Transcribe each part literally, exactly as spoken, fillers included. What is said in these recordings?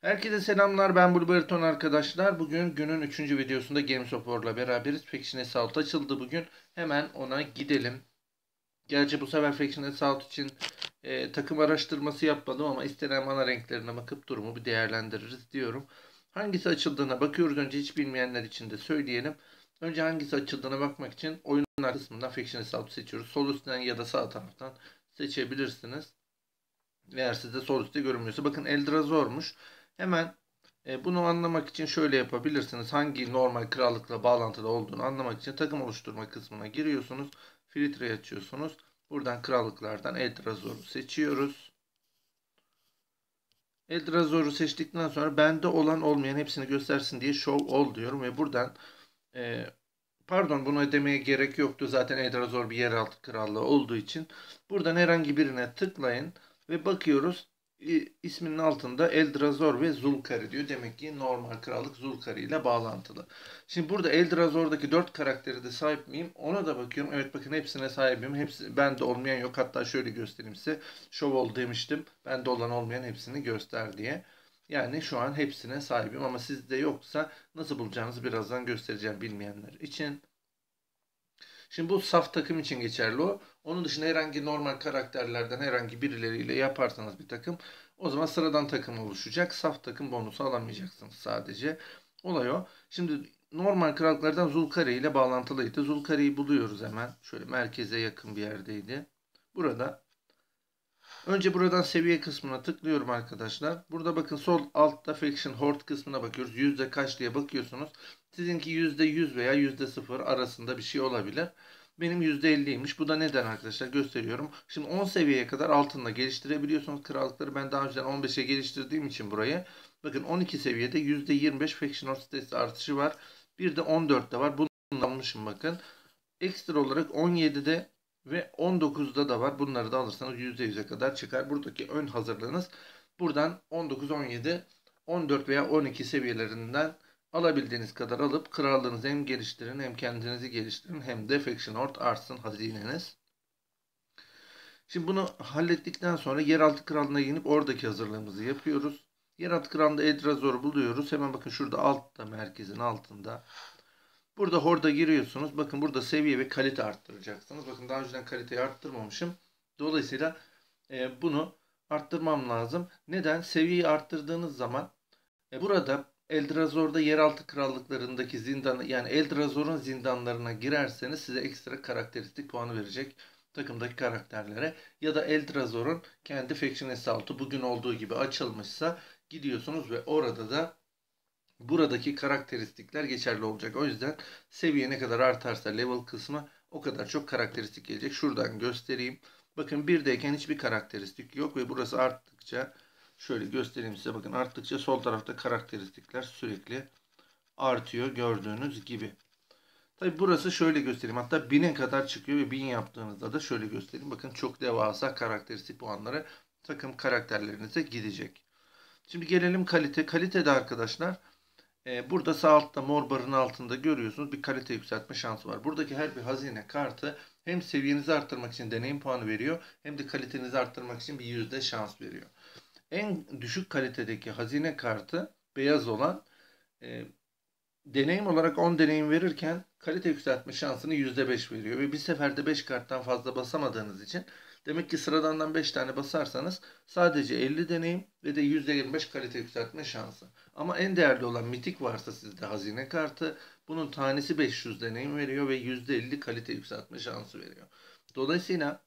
Herkese selamlar, ben Bulbariton arkadaşlar. Bugün günün üçüncü videosunda Games of War'la beraberiz. Faction Assault açıldı bugün. Hemen ona gidelim. Gerçi bu sefer Faction Assault için e, takım araştırması yapmadım ama istenen mana renklerine bakıp durumu bir değerlendiririz diyorum. Hangisi açıldığına bakıyoruz. Önce hiç bilmeyenler için de söyleyelim. Önce hangisi açıldığına bakmak için oyunlar kısmından Faction Assault seçiyoruz. Sol üstten ya da sağ taraftan seçebilirsiniz. Eğer sizde sol üstte görünmüyorsa. Bakın Eldrazor'muş. Hemen e, bunu anlamak için şöyle yapabilirsiniz. Hangi normal krallıkla bağlantılı olduğunu anlamak için takım oluşturma kısmına giriyorsunuz. Filtre açıyorsunuz. Buradan krallıklardan Eldrazor'u seçiyoruz. Eldrazor'u seçtikten sonra bende olan olmayan hepsini göstersin diye Show All diyorum ve buradan e, pardon bunu demeye gerek yoktu. Zaten Eldrazor bir yeraltı krallığı olduğu için. Buradan herhangi birine tıklayın ve bakıyoruz. İsminin altında Eldrazor ve Zulkari diyor. Demek ki normal krallık Zulkari ile bağlantılı. Şimdi burada Eldrazor'daki dört karakteri de sahip miyim? Ona da bakıyorum. Evet bakın hepsine sahibim. Hepsi bende olmayan yok. Hatta şöyle göstereyim size. Show all demiştim. Bende olan olmayan hepsini göster diye. Yani şu an hepsine sahibim ama sizde yoksa nasıl bulacağınızı birazdan göstereceğim bilmeyenler için. Şimdi bu saf takım için geçerli o. Onun dışında herhangi normal karakterlerden herhangi birileriyle yaparsanız bir takım o zaman sıradan takım oluşacak. Saf takım bonusu alamayacaksınız sadece. Olay o. Şimdi normal krallıklardan Zulkari ile bağlantılıydı. Zulkari'yi buluyoruz hemen. Şöyle merkeze yakın bir yerdeydi. Burada önce buradan seviye kısmına tıklıyorum arkadaşlar. Burada bakın sol altta Faction Horde kısmına bakıyoruz. Yüzde kaç diye bakıyorsunuz. Sizinki yüzde yüz veya yüzde sıfır arasında bir şey olabilir. Benim yüzde elliymiş. Bu da neden arkadaşlar gösteriyorum. Şimdi on seviyeye kadar altında geliştirebiliyorsunuz krallıkları. Ben daha önceden on beşe geliştirdiğim için burayı. Bakın on iki seviyede yüzde yirmi beş Faction Horde sitesi artışı var. Bir de on dörtte var. Bunu almışım bakın. Ekstra olarak on yedide ve on dokuzda da var. Bunları da alırsanız yüzde yüze kadar çıkar. Buradaki ön hazırlığınız buradan on dokuz, on yedi, on dört veya on iki seviyelerinden alabildiğiniz kadar alıp krallığınızı hem geliştirin hem kendinizi geliştirin hem de Faction Horde artsın hazineniz. Şimdi bunu hallettikten sonra yeraltı krallığına inip oradaki hazırlığımızı yapıyoruz. Yeraltı krallığında Eldrazor'u buluyoruz. Hemen bakın şurada altta merkezin altında. Burada Horde'a giriyorsunuz. Bakın burada seviye ve kalite arttıracaksınız. Bakın daha önceden kaliteyi arttırmamışım. Dolayısıyla e, bunu arttırmam lazım. Neden? Seviyeyi arttırdığınız zaman e, burada Eldrazor'da yeraltı krallıklarındaki zindan yani Eldrazor'un zindanlarına girerseniz size ekstra karakteristik puanı verecek takımdaki karakterlere ya da Eldrazor'un kendi Faction Assault'u bugün olduğu gibi açılmışsa gidiyorsunuz ve orada da buradaki karakteristikler geçerli olacak. O yüzden seviye ne kadar artarsa level kısmı o kadar çok karakteristik gelecek. Şuradan göstereyim. Bakın birdeyken hiçbir karakteristik yok ve burası arttıkça şöyle göstereyim size. Bakın arttıkça sol tarafta karakteristikler sürekli artıyor gördüğünüz gibi. Tabi burası şöyle göstereyim. Hatta bine kadar çıkıyor ve bin yaptığınızda da şöyle göstereyim. Bakın çok devasa karakteristik puanları takım karakterlerinize gidecek. Şimdi gelelim kalite. Kalitede arkadaşlar ee, burada sağ altta mor barın altında görüyorsunuz bir kalite yükseltme şansı var. Buradaki her bir hazine kartı hem seviyenizi arttırmak için deneyim puanı veriyor hem de kalitenizi arttırmak için bir yüzde şans veriyor. En düşük kalitedeki hazine kartı beyaz olan e, deneyim olarak on deneyim verirken kalite yükseltme şansını yüzde beş veriyor. Ve bir seferde beş karttan fazla basamadığınız için demek ki sıradandan beş tane basarsanız sadece elli deneyim ve de yüzde yirmi beş kalite yükseltme şansı. Ama en değerli olan mitik varsa sizde hazine kartı bunun tanesi beş yüz deneyim veriyor ve yüzde elli kalite yükseltme şansı veriyor. Dolayısıyla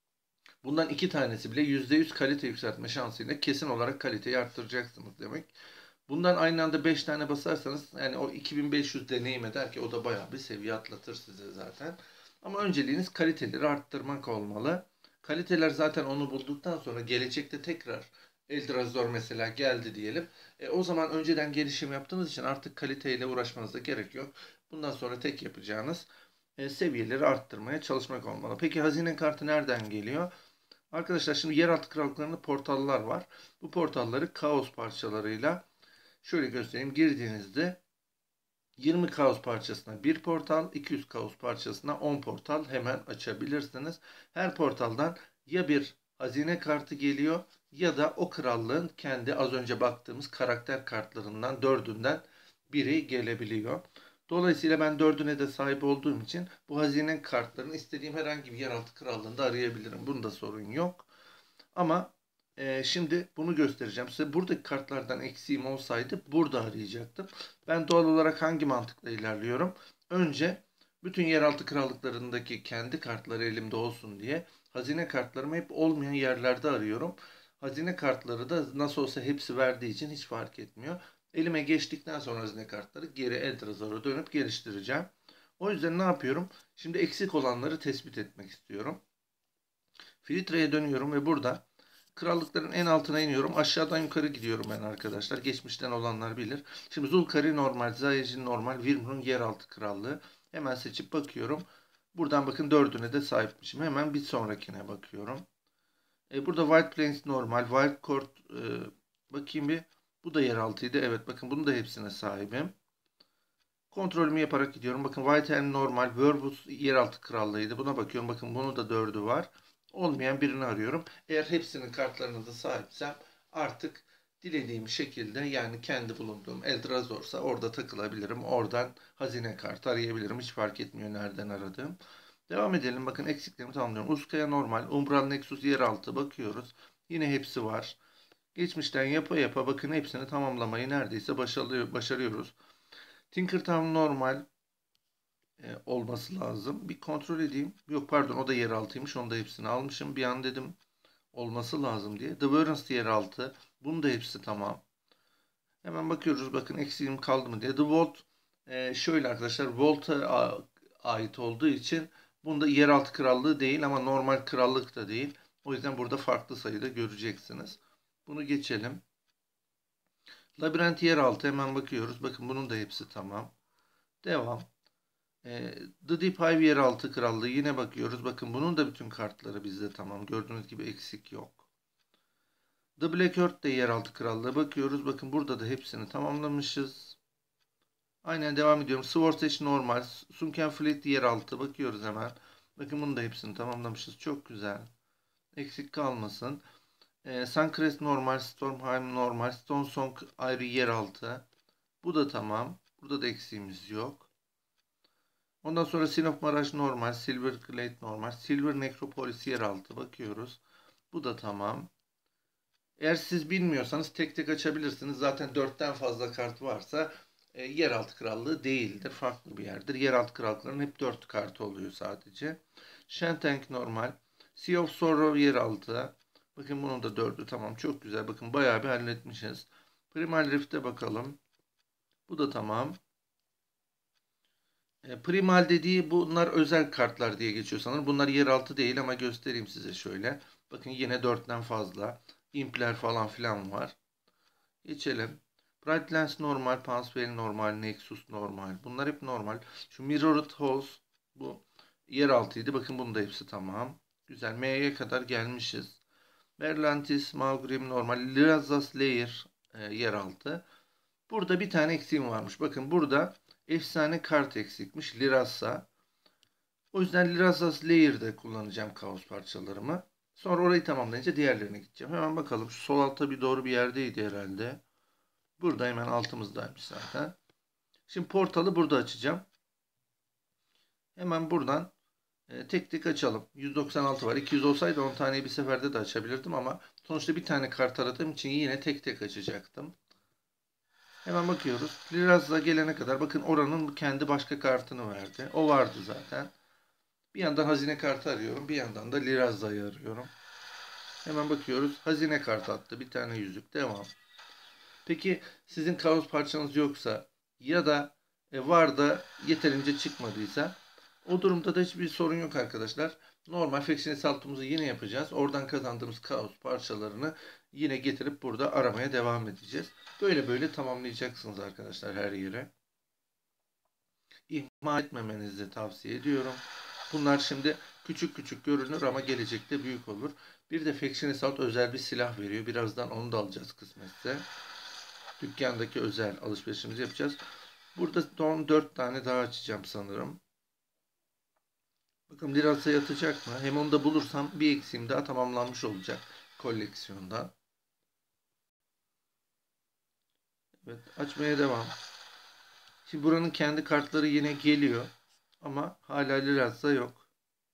bundan iki tanesi bile yüzde yüz kalite yükseltme şansıyla kesin olarak kaliteyi arttıracaksınız demek. Bundan aynı anda beş tane basarsanız yani o iki bin beş yüz deneyim eder ki o da bayağı bir seviye atlatır size zaten. Ama önceliğiniz kaliteleri arttırmak olmalı. Kaliteler zaten onu bulduktan sonra gelecekte tekrar Eldrazor mesela geldi diyelim. E, o zaman önceden gelişim yaptığınız için artık kaliteyle uğraşmanıza gerek yok. Bundan sonra tek yapacağınız e, seviyeleri arttırmaya çalışmak olmalı. Peki hazine kartı nereden geliyor? Arkadaşlar şimdi yeraltı krallıklarında portallar var. Bu portalları kaos parçalarıyla şöyle göstereyim. Girdiğinizde yirmi kaos parçasına bir portal, iki yüz kaos parçasına on portal hemen açabilirsiniz. Her portaldan ya bir hazine kartı geliyor ya da o krallığın kendi az önce baktığımız karakter kartlarından dördünden biri gelebiliyor. Dolayısıyla ben dördüne de sahip olduğum için bu hazine kartlarını istediğim herhangi bir yeraltı krallığında arayabilirim. Bunda sorun yok. Ama e, şimdi bunu göstereceğim size. Buradaki kartlardan eksiğim olsaydı burada arayacaktım. Ben doğal olarak hangi mantıkla ilerliyorum? Önce bütün yeraltı krallıklarındaki kendi kartları elimde olsun diye hazine kartlarımı hep olmayan yerlerde arıyorum. Hazine kartları da nasıl olsa hepsi verdiği için hiç fark etmiyor. Elime geçtikten sonra hazine kartları geri Eldrazzar'a dönüp geliştireceğim. O yüzden ne yapıyorum? Şimdi eksik olanları tespit etmek istiyorum. Filtreye dönüyorum ve burada krallıkların en altına iniyorum. Aşağıdan yukarı gidiyorum ben arkadaşlar. Geçmişten olanlar bilir. Şimdi Zulkari normal, Zayecin normal, Virmrun yeraltı krallığı. Hemen seçip bakıyorum. Buradan bakın dördüne de sahipmişim. Hemen bir sonrakine bakıyorum. E, burada White Plains normal, Wild Court e, bakayım bir. Bu da yeraltıydı. Evet bakın bunun da hepsine sahibim. Kontrolümü yaparak gidiyorum. Bakın Whitehelm normal, Verwood yeraltı krallığıydı. Buna bakıyorum. Bakın bunun da dördü var. Olmayan birini arıyorum. Eğer hepsinin kartlarına da sahipsem artık dilediğim şekilde yani kendi bulunduğum Eldrazzor'sa orada takılabilirim. Oradan hazine kartı arayabilirim. Hiç fark etmiyor nereden aradığım. Devam edelim. Bakın eksiklerimi tamamlıyorum. Uzkaya normal, Umbral Nexus yeraltı bakıyoruz. Yine hepsi var. Geçmişten yapa yapa bakın hepsini tamamlamayı neredeyse başarıyoruz. Tinkertown normal e, olması lazım. Bir kontrol edeyim. Yok pardon o da yeraltıymış. Onu da hepsini almışım. Bir an dedim olması lazım diye. The Warrens yeraltı. Bunun da hepsi tamam. Hemen bakıyoruz bakın eksiğim kaldı mı diye. The Vault e, şöyle arkadaşlar Vault'a ait olduğu için bunda yeraltı krallığı değil ama normal krallık da değil. O yüzden burada farklı sayıda göreceksiniz. Bunu geçelim. Labirent yeraltı hemen bakıyoruz. Bakın bunun da hepsi tamam. Devam. E, The Deep Hive yeraltı krallığı yine bakıyoruz. Bakın bunun da bütün kartları bizde tamam. Gördüğünüz gibi eksik yok. The Black Earth de yeraltı krallığı bakıyoruz. Bakın burada da hepsini tamamlamışız. Aynen devam ediyorum. Sword's Edge normal. Sunken Fleet yeraltı bakıyoruz hemen. Bakın bunun da hepsini tamamlamışız. Çok güzel. Eksik kalmasın. E, Suncrest normal. Stormheim normal. Stonesong ayrı yeraltı. Bu da tamam. Burada da eksiğimiz yok. Ondan sonra Sin of Maraş normal, Silver Glade normal, Silver Necropolis yeraltı bakıyoruz. Bu da tamam. Eğer siz bilmiyorsanız tek tek açabilirsiniz. Zaten dörtten fazla kart varsa e, yeraltı krallığı değildir. Farklı bir yerdir. Yeraltı krallıkların hep dört kartı oluyor sadece. Shantank normal. Sea of Sorrow yeraltı. Bakın bunun da dördü tamam. Çok güzel. Bakın bayağı bir halletmişiz. Primal Rift'e bakalım. Bu da tamam. E, primal dediği bunlar özel kartlar diye geçiyor sanırım. Bunlar yeraltı değil ama göstereyim size şöyle. Bakın yine dörtten fazla. Impler falan filan var. Geçelim. Brightlands normal, Panswell normal, Nexus normal. Bunlar hep normal. Şu Mirrored Halls bu yeraltıydı. Bakın bunun da hepsi tamam. Güzel. M'ye kadar gelmişiz. Berlantis, Maugrim normal, Lirazas Lair e, yeraltı. Burada bir tane eksiğim varmış. Bakın burada efsane kart eksikmiş. Lirasa. O yüzden Lirasas Layer'de kullanacağım kaos parçalarımı. Sonra orayı tamamlayınca diğerlerine gideceğim. Hemen bakalım. Şu sol altta bir doğru bir yerdeydi herhalde. Burada hemen altımızdaymış zaten. Şimdi portalı burada açacağım. Hemen buradan e, tek tek açalım. yüz doksan altı var. iki yüz olsaydı on taneyi bir seferde de açabilirdim ama sonuçta bir tane kart aradığım için yine tek tek açacaktım. Hemen bakıyoruz. Liraz'a gelene kadar bakın oranın kendi başka kartını verdi. O vardı zaten. Bir yandan hazine kartı arıyorum. Bir yandan da Liraz'a'yı arıyorum. Hemen bakıyoruz. Hazine kartı attı. Bir tane yüzük. Devam. Peki sizin kaos parçanız yoksa ya da e, var da yeterince çıkmadıysa o durumda da hiçbir sorun yok arkadaşlar. Normal Factionist saltımızı yine yapacağız. Oradan kazandığımız kaos parçalarını yine getirip burada aramaya devam edeceğiz. Böyle böyle tamamlayacaksınız arkadaşlar her yere. İhmal etmemenizi tavsiye ediyorum. Bunlar şimdi küçük küçük görünür ama gelecekte büyük olur. Bir de Factionist Salt özel bir silah veriyor. Birazdan onu da alacağız kısmetse. Dükkandaki özel alışverişimizi yapacağız. Burada son dört tane daha açacağım sanırım. Bakın Liras'a yatacak mı? Hem onu da bulursam bir eksiğim daha tamamlanmış olacak koleksiyonda. Evet, açmaya devam. Şimdi buranın kendi kartları yine geliyor. Ama hala Liraz'da yok.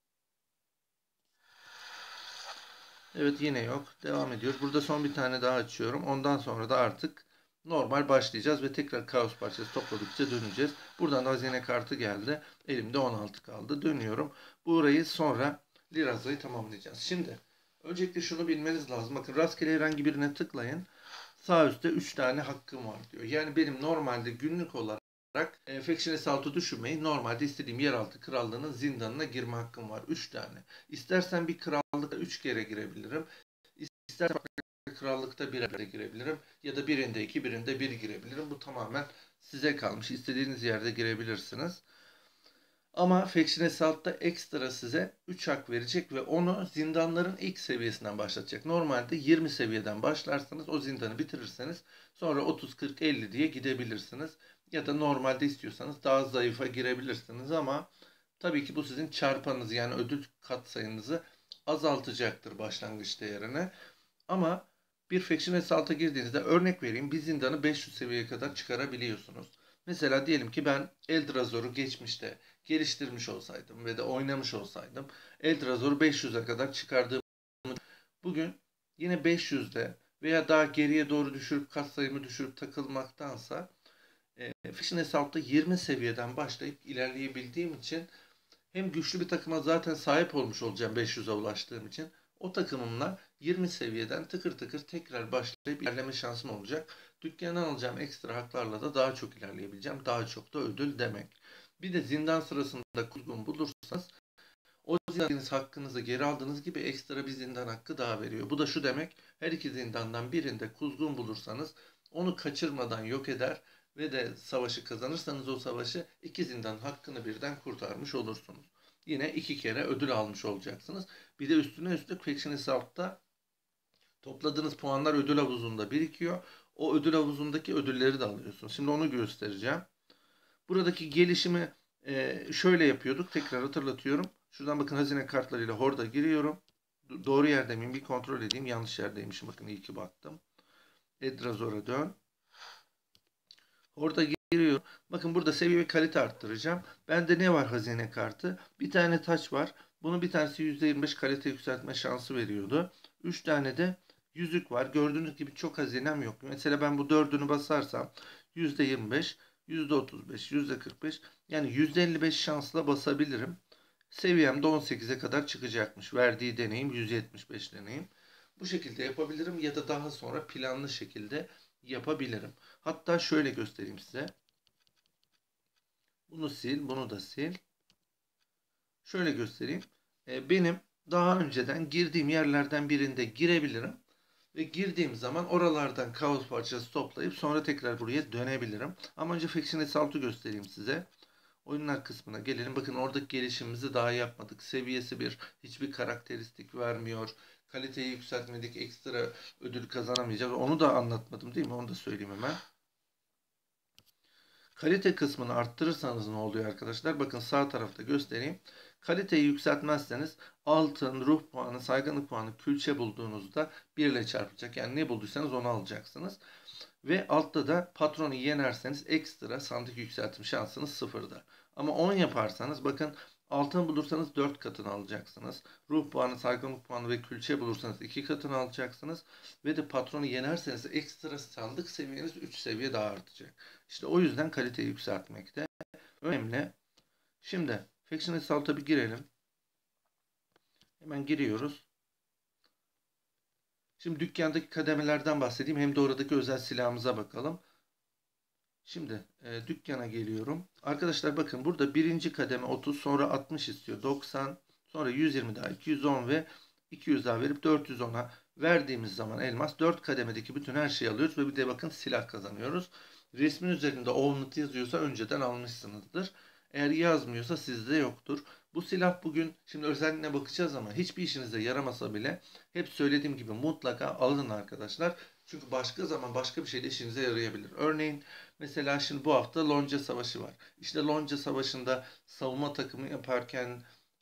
Evet, yine yok. Devam ediyor. Burada son bir tane daha açıyorum. Ondan sonra da artık normal başlayacağız ve tekrar kaos parçası topladıkça döneceğiz. Buradan da hazine kartı geldi. Elimde on altı kaldı. Dönüyorum. Burayı sonra Liraz'ı tamamlayacağız. Şimdi öncelikle şunu bilmeniz lazım. Bakın rastgele herhangi birine tıklayın. Sağ üstte üç tane hakkım var diyor. Yani benim normalde günlük olarak e, Faction Assault'u düşünmeyin. Normalde istediğim yeraltı krallığının zindanına girme hakkım var. üç tane. İstersen bir krallıkta üç kere girebilirim. İstersen krallıkta bir kere girebilirim. Ya da birinde iki, birinde bir girebilirim. Bu tamamen size kalmış. İstediğiniz yerde girebilirsiniz. Ama Faction Assault'ta ekstra size üç hak verecek ve onu zindanların ilk seviyesinden başlatacak. Normalde yirmi seviyeden başlarsanız o zindanı bitirirseniz sonra otuz, kırk, elli diye gidebilirsiniz. Ya da normalde istiyorsanız daha zayıfa girebilirsiniz ama tabii ki bu sizin çarpanınızı yani ödül katsayınızı azaltacaktır başlangıç değerine. Ama bir Faction Assault'a girdiğinizde örnek vereyim bir zindanı beş yüz seviyeye kadar çıkarabiliyorsunuz. Mesela diyelim ki ben Eldrazor'u geçmişte geliştirmiş olsaydım ve de oynamış olsaydım Eldrazor'u beş yüze kadar çıkardığım bugün yine beş yüzde veya daha geriye doğru düşürüp katsayımı düşürüp takılmaktansa e, Faction Assault'ta yirmi seviyeden başlayıp ilerleyebildiğim için hem güçlü bir takıma zaten sahip olmuş olacağım beş yüze ulaştığım için. O takımımla yirmi seviyeden tıkır tıkır tekrar başlayıp ilerleme şansım olacak. Dükkandan alacağım ekstra haklarla da daha çok ilerleyebileceğim. Daha çok da ödül demek. Bir de zindan sırasında kuzgun bulursanız o zindan hakkınızı geri aldığınız gibi ekstra bir zindan hakkı daha veriyor. Bu da şu demek, her iki zindandan birinde kuzgun bulursanız onu kaçırmadan yok eder ve de savaşı kazanırsanız o savaşı iki zindan hakkını birden kurtarmış olursunuz. Yine iki kere ödül almış olacaksınız. Bir de üstüne üstlük Faction Assault'ta topladığınız puanlar ödül havuzunda birikiyor. O ödül havuzundaki ödülleri de alıyorsunuz. Şimdi onu göstereceğim. Buradaki gelişimi e, şöyle yapıyorduk. Tekrar hatırlatıyorum. Şuradan bakın hazine kartlarıyla Horda giriyorum. Doğru yerde miyim? Bir kontrol edeyim. Yanlış yerdeymişim. Bakın iyi ki baktım. Edrazor'a dön. Horda giriyorum. Bakın burada seviye ve kalite arttıracağım. Bende ne var hazine kartı? Bir tane taç var. Bunun bir tanesi yüzde yirmi beş kalite yükseltme şansı veriyordu. üç tane de yüzük var. Gördüğünüz gibi çok hazinem yok. Mesela ben bu dördünü basarsam yüzde yirmi beş, yüzde otuz beş, yüzde kırk beş yani yüzde elli beş şansla basabilirim. Seviyem de on sekize kadar çıkacakmış. Verdiği deneyim yüz yetmiş beş deneyim. Bu şekilde yapabilirim ya da daha sonra planlı şekilde yapabilirim. Hatta şöyle göstereyim size. Bunu sil, bunu da sil. Şöyle göstereyim. E, benim daha önceden girdiğim yerlerden birinde girebilirim. Ve girdiğim zaman oralardan kaos parçası toplayıp sonra tekrar buraya dönebilirim. Ama önce Faction Assault'u göstereyim size. Oyunlar kısmına gelelim. Bakın oradaki gelişimimizi daha yapmadık. Seviyesi bir, hiçbir karakteristik vermiyor. Kaliteyi yükseltmedik, ekstra ödül kazanamayacağız. Onu da anlatmadım değil mi? Onu da söyleyeyim hemen. Kalite kısmını arttırırsanız ne oluyor arkadaşlar? Bakın sağ tarafta göstereyim. Kaliteyi yükseltmezseniz altın, ruh puanı, saygınlık puanı, külçe bulduğunuzda bir ile çarpılacak. Yani ne bulduysanız onu alacaksınız. Ve altta da patronu yenerseniz ekstra sandık yükseltim şansınız sıfırda. Ama on yaparsanız bakın altın bulursanız dört katını alacaksınız. Ruh puanı, saygınlık puanı ve külçe bulursanız iki katını alacaksınız. Ve de patronu yenerseniz ekstra sandık seviyeniz üç seviye daha artacak. İşte o yüzden kaliteyi yükseltmek de önemli. Şimdi Faction Assault'a bir girelim. Hemen giriyoruz. Şimdi dükkandaki kademelerden bahsedeyim. Hem de oradaki özel silahımıza bakalım. Şimdi e, dükkana geliyorum. Arkadaşlar bakın burada birinci kademe otuz sonra altmış istiyor. doksan sonra yüz yirmi daha iki yüz on ve iki yüz daha verip dört yüz ona verdiğimiz zaman elmas dört kademedeki bütün her şeyi alıyoruz ve bir de bakın silah kazanıyoruz. Resmin üzerinde Allnut yazıyorsa önceden almışsınızdır. Eğer yazmıyorsa sizde yoktur. Bu silah bugün şimdi özelliğine bakacağız ama hiçbir işinize yaramasa bile hep söylediğim gibi mutlaka alın arkadaşlar. Çünkü başka zaman başka bir şeyde işinize yarayabilir. Örneğin mesela şimdi bu hafta Lonca Savaşı var. İşte Lonca Savaşı'nda savunma takımı yaparken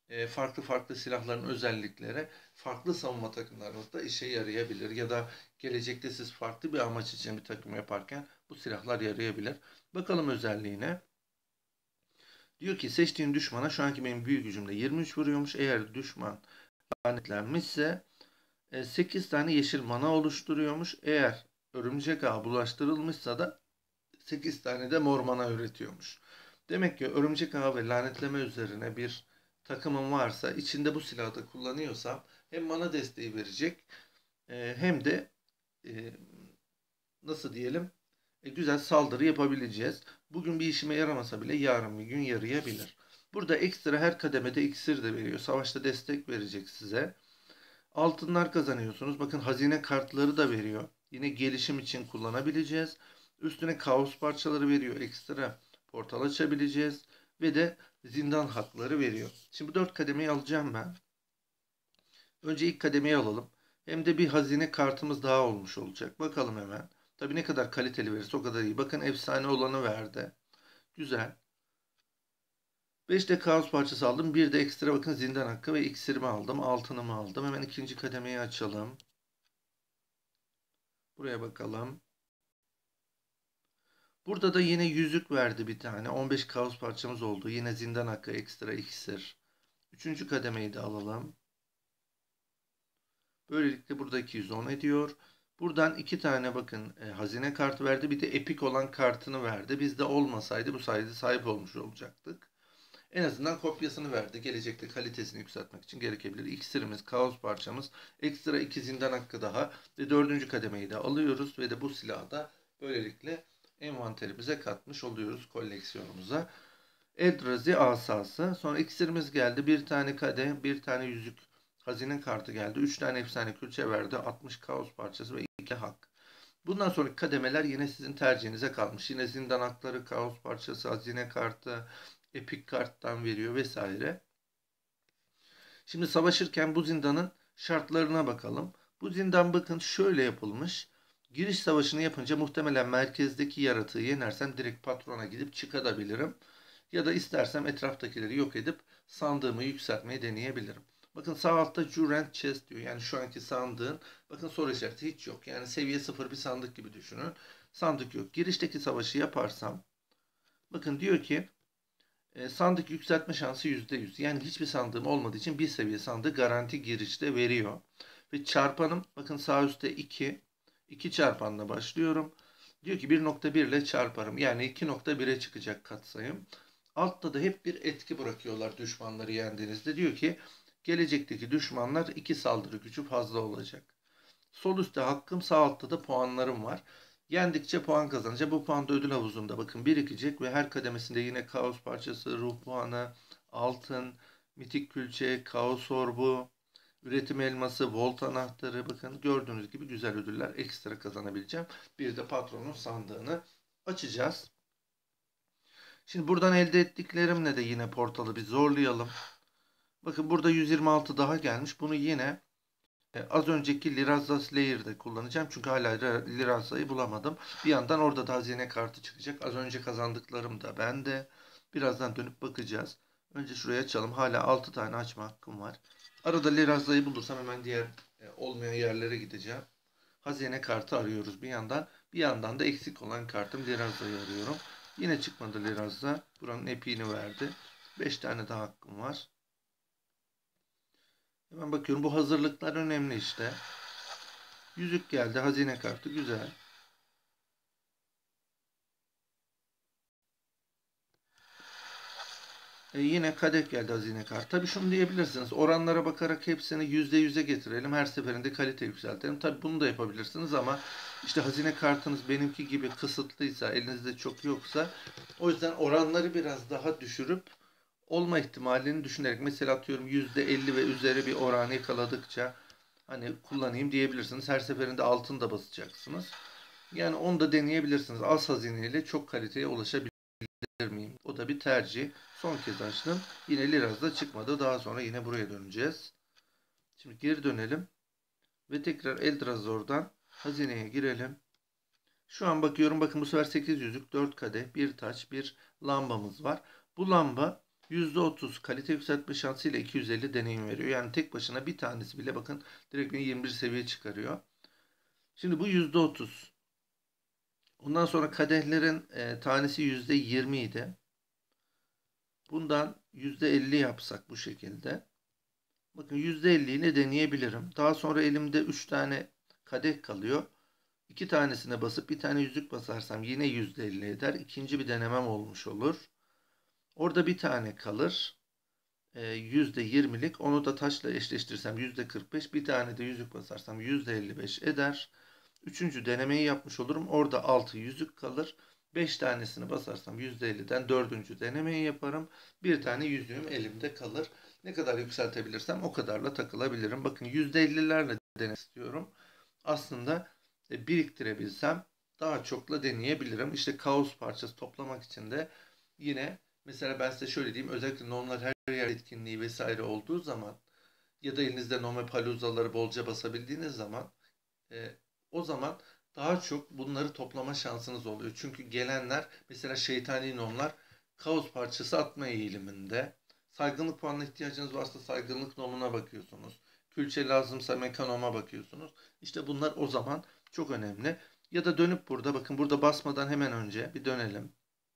e, farklı farklı silahların özellikleri farklı savunma takımlarınızda işe yarayabilir. Ya da gelecekte siz farklı bir amaç için bir takım yaparken bu silahlar yarayabilir. Bakalım özelliğine. Diyor ki seçtiğin düşmana şu anki benim büyü gücümde yirmi üç vuruyormuş. Eğer düşman lanetlenmişse e, sekiz tane yeşil mana oluşturuyormuş. Eğer örümcek ağı bulaştırılmışsa da sekiz tane de mor mana üretiyormuş. Demek ki örümcek ağı ve lanetleme üzerine bir takımım varsa içinde bu silahı da kullanıyorsam hem mana desteği verecek e, hem de e, nasıl diyelim e, güzel saldırı yapabileceğiz. Bugün bir işime yaramasa bile yarın bir gün yarayabilir. Burada ekstra her kademede iksir de veriyor. Savaşta destek verecek size. Altınlar kazanıyorsunuz. Bakın hazine kartları da veriyor. Yine gelişim için kullanabileceğiz. Üstüne kaos parçaları veriyor. Ekstra portal açabileceğiz. Ve de zindan hakları veriyor. Şimdi dört kademeyi alacağım ben. Önce ilk kademeyi alalım. Hem de bir hazine kartımız daha olmuş olacak. Bakalım hemen. Tabii ne kadar kaliteli verirse o kadar iyi. Bakın efsane olanı verdi. Güzel. beş de kaos parçası aldım. Bir de ekstra bakın zindan hakkı ve iksirimi aldım. Altınımı aldım. Hemen ikinci kademeyi açalım. Buraya bakalım. Burada da yine yüzük verdi bir tane. on beş kaos parçamız oldu. Yine zindan hakkı ekstra iksir. Üçüncü kademeyi de alalım. Böylelikle burada iki yüz on ediyor. Buradan iki tane bakın e, hazine kartı verdi. Bir de epik olan kartını verdi. Bizde olmasaydı bu sayede sahip olmuş olacaktık. En azından kopyasını verdi. Gelecekte kalitesini yükseltmek için gerekebilir. İksirimiz, kaos parçamız, ekstra iki zindan hakkı daha ve dördüncü kademeyi de alıyoruz ve de bu silahı da böylelikle envanterimize katmış oluyoruz koleksiyonumuza. Eldrazi asası. Sonra iksirimiz geldi. Bir tane kade, bir tane yüzük hazine kartı geldi. Üç tane efsane külçe verdi. altmış kaos parçası ve iki hak. Bundan sonraki kademeler yine sizin tercihinize kalmış. Yine zindan hakları, kaos parçası, hazine kartı, epik karttan veriyor vesaire. Şimdi savaşırken bu zindanın şartlarına bakalım. Bu zindan bakın şöyle yapılmış. Giriş savaşını yapınca muhtemelen merkezdeki yaratığı yenersem direkt patrona gidip çıkabilirim. Ya da istersem etraftakileri yok edip sandığımı yükseltmeyi deneyebilirim. Bakın sağ altta Jurent Chest diyor. Yani şu anki sandığın bakın soru işareti hiç yok. Yani seviye sıfır bir sandık gibi düşünün. Sandık yok. Girişteki savaşı yaparsam bakın diyor ki e, sandık yükseltme şansı yüzde yüz. Yani hiçbir sandığım olmadığı için bir seviye sandığı garanti girişte veriyor. Ve çarpanım bakın sağ üstte iki. iki çarpanla başlıyorum. Diyor ki bir nokta bir ile çarparım. Yani iki nokta bire çıkacak katsayım. Altta da hep bir etki bırakıyorlar düşmanları yendiğinizde. Diyor ki gelecekteki düşmanlar iki saldırı gücü fazla olacak. Sol üstte hakkım, sağ altta da puanlarım var. Yendikçe puan kazanacak. Bu puan da ödül havuzunda bakın birikecek ve her kademesinde yine kaos parçası, ruh puanı, altın, mitik külçe, kaos orbu, üretim elması, volt anahtarı bakın gördüğünüz gibi güzel ödüller ekstra kazanabileceğim. Bir de patronun sandığını açacağız. Şimdi buradan elde ettiklerimle de yine portalı bir zorlayalım. Bakın burada yüz yirmi altı daha gelmiş. Bunu yine e, az önceki Lirazza Slayer'de kullanacağım. Çünkü hala Lirazza'yı bulamadım. Bir yandan orada da hazine kartı çıkacak. Az önce kazandıklarım da bende. Birazdan dönüp bakacağız. Önce şuraya açalım. Hala altı tane açma hakkım var. Arada Lirazza'yı bulursam hemen diğer e, olmayan yerlere gideceğim. Hazine kartı arıyoruz bir yandan. Bir yandan da eksik olan kartım Lirazza'yı arıyorum. Yine çıkmadı Lirazza. Buranın epiğini verdi. beş tane daha hakkım var. Hemen bakıyorum. Bu hazırlıklar önemli işte. Yüzük geldi. Hazine kartı. Güzel. E yine kadeh geldi hazine kartı. Tabii şunu diyebilirsiniz. Oranlara bakarak hepsini yüzde yüze getirelim. Her seferinde kalite yükseltelim. Tabii bunu da yapabilirsiniz ama işte hazine kartınız benimki gibi kısıtlıysa, elinizde çok yoksa o yüzden oranları biraz daha düşürüp olma ihtimalini düşünerek mesela atıyorum yüzde elli ve üzeri bir oranı yakaladıkça hani kullanayım diyebilirsiniz. Her seferinde altın da basacaksınız. Yani onu da deneyebilirsiniz. Az hazineyle çok kaliteye ulaşabilir miyim? O da bir tercih. Son kez açtım. Yine Liraz'da çıkmadı. Daha sonra yine buraya döneceğiz. Şimdi geri dönelim. Ve tekrar Eldrazor'dan hazineye girelim. Şu an bakıyorum. Bakın bu sefer sekiz yüzük, dört kadeh, bir taç, bir lambamız var. Bu lamba yüzde otuz kalite yükseltme şansıyla iki yüz elli deneyim veriyor. Yani tek başına bir tanesi bile bakın direkt beni yirmi bir seviye çıkarıyor. Şimdi bu yüzde otuz. Ondan sonra kadehlerin e, tanesi yüzde yirmi idi. Bundan yüzde elli yapsak bu şekilde. Bakın yüzde elliyi deneyebilirim. Daha sonra elimde üç tane kadeh kalıyor. iki tanesine basıp bir tane yüzük basarsam yine yüzde elli eder. İkinci bir denemem olmuş olur. Orada bir tane kalır. E, yüzde yirmilik. Onu da taşla eşleştirsem yüzde kırk beş. Bir tane de yüzük basarsam yüzde elli beş eder. Üçüncü denemeyi yapmış olurum. Orada altı yüzük kalır. beş tanesini basarsam yüzde elliden dördüncü denemeyi yaparım. Bir tane yüzüğüm elimde kalır. Ne kadar yükseltebilirsem o kadarla takılabilirim. Bakın yüzde ellilerle denemek istiyorum. Aslında e, biriktirebilsem daha çokla deneyebilirim. İşte kaos parçası toplamak için de yine mesela ben size şöyle diyeyim. Özellikle normlar her yer etkinliği vesaire olduğu zaman ya da elinizde normal paloozaları bolca basabildiğiniz zaman e, o zaman daha çok bunları toplama şansınız oluyor. Çünkü gelenler mesela şeytani nomlar kaos parçası atma eğiliminde. Saygınlık puanına ihtiyacınız varsa saygınlık nomuna bakıyorsunuz. Külçe lazımsa mekanoma bakıyorsunuz. İşte bunlar o zaman çok önemli. Ya da dönüp burada bakın burada basmadan hemen önce bir dönelim.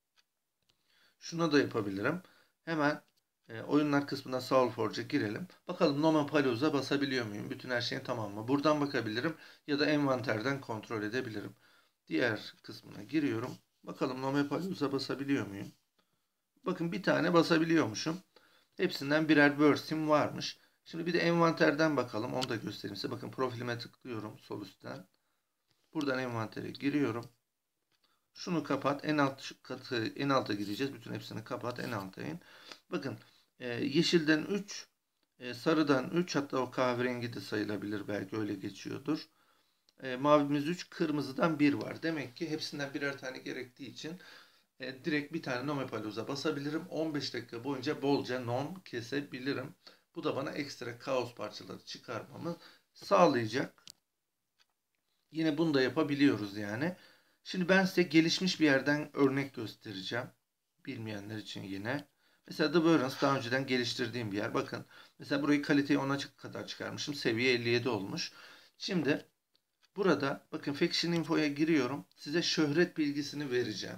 Şuna da yapabilirim. Hemen e, oyunlar kısmına SoulForge'a girelim. Bakalım Noma Palooz'a basabiliyor muyum? Bütün her şeyin tamam mı? Buradan bakabilirim ya da envanterden kontrol edebilirim. Diğer kısmına giriyorum. Bakalım Noma Palooz'a basabiliyor muyum? Bakın bir tane basabiliyormuşum. Hepsinden birer versim varmış. Şimdi bir de envanterden bakalım. Onu da göstereyim size. Bakın profilime tıklıyorum sol üstten. Buradan envantere giriyorum. Şunu kapat. En alt katı en alta gideceğiz. Bütün hepsini kapat. En alta in. Bakın e, yeşilden üç, e, sarıdan üç, hatta o kahverengi de sayılabilir. Belki öyle geçiyordur. E, mavimiz üç, kırmızıdan bir var. Demek ki hepsinden birer tane gerektiği için e, direkt bir tane Nomepalooza basabilirim. on beş dakika boyunca bolca nom kesebilirim. Bu da bana ekstra kaos parçaları çıkarmamı sağlayacak. Yine bunu da yapabiliyoruz yani. Şimdi ben size gelişmiş bir yerden örnek göstereceğim. Bilmeyenler için yine. Mesela The Burns daha önceden geliştirdiğim bir yer. Bakın. Mesela burayı kaliteyi ona kadar çıkarmışım. Seviye elli yedi olmuş. Şimdi burada bakın Faction Info'ya giriyorum. Size şöhret bilgisini vereceğim.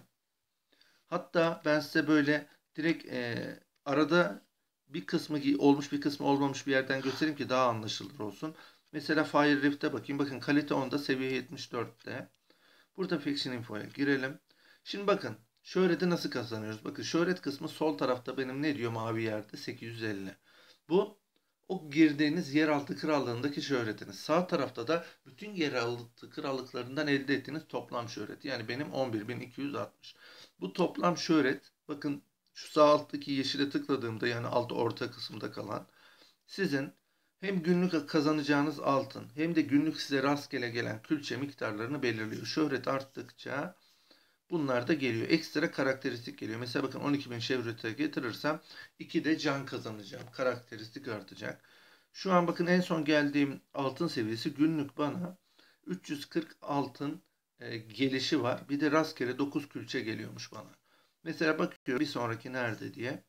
Hatta ben size böyle direkt e, arada bir kısmı olmuş bir kısmı olmamış bir yerden göstereyim ki daha anlaşılır olsun. Mesela Fire Rift'e bakayım. Bakın kalite onda, seviye yetmiş dörtte. Burada Faction Info'ya girelim. Şimdi bakın şöhreti nasıl kazanıyoruz? Bakın şöhret kısmı sol tarafta benim ne diyor mavi yerde? sekiz yüz elli. Bu o girdiğiniz yeraltı krallığındaki şöhretiniz. Sağ tarafta da bütün yeraltı krallıklarından elde ettiğiniz toplam şöhret. Yani benim on bir bin iki yüz altmış. Bu toplam şöhret bakın şu sağ alttaki yeşile tıkladığımda yani alt orta kısımda kalan sizin hem günlük kazanacağınız altın hem de günlük size rastgele gelen külçe miktarlarını belirliyor. Şöhret arttıkça bunlar da geliyor. Ekstra karakteristik geliyor. Mesela bakın on iki bin şöhrete getirirsem iki de can kazanacağım. Karakteristik artacak. Şu an bakın en son geldiğim altın seviyesi günlük bana üç yüz kırk altın e, gelişi var. Bir de rastgele dokuz külçe geliyormuş bana. Mesela bakıyorum bir sonraki nerede diye.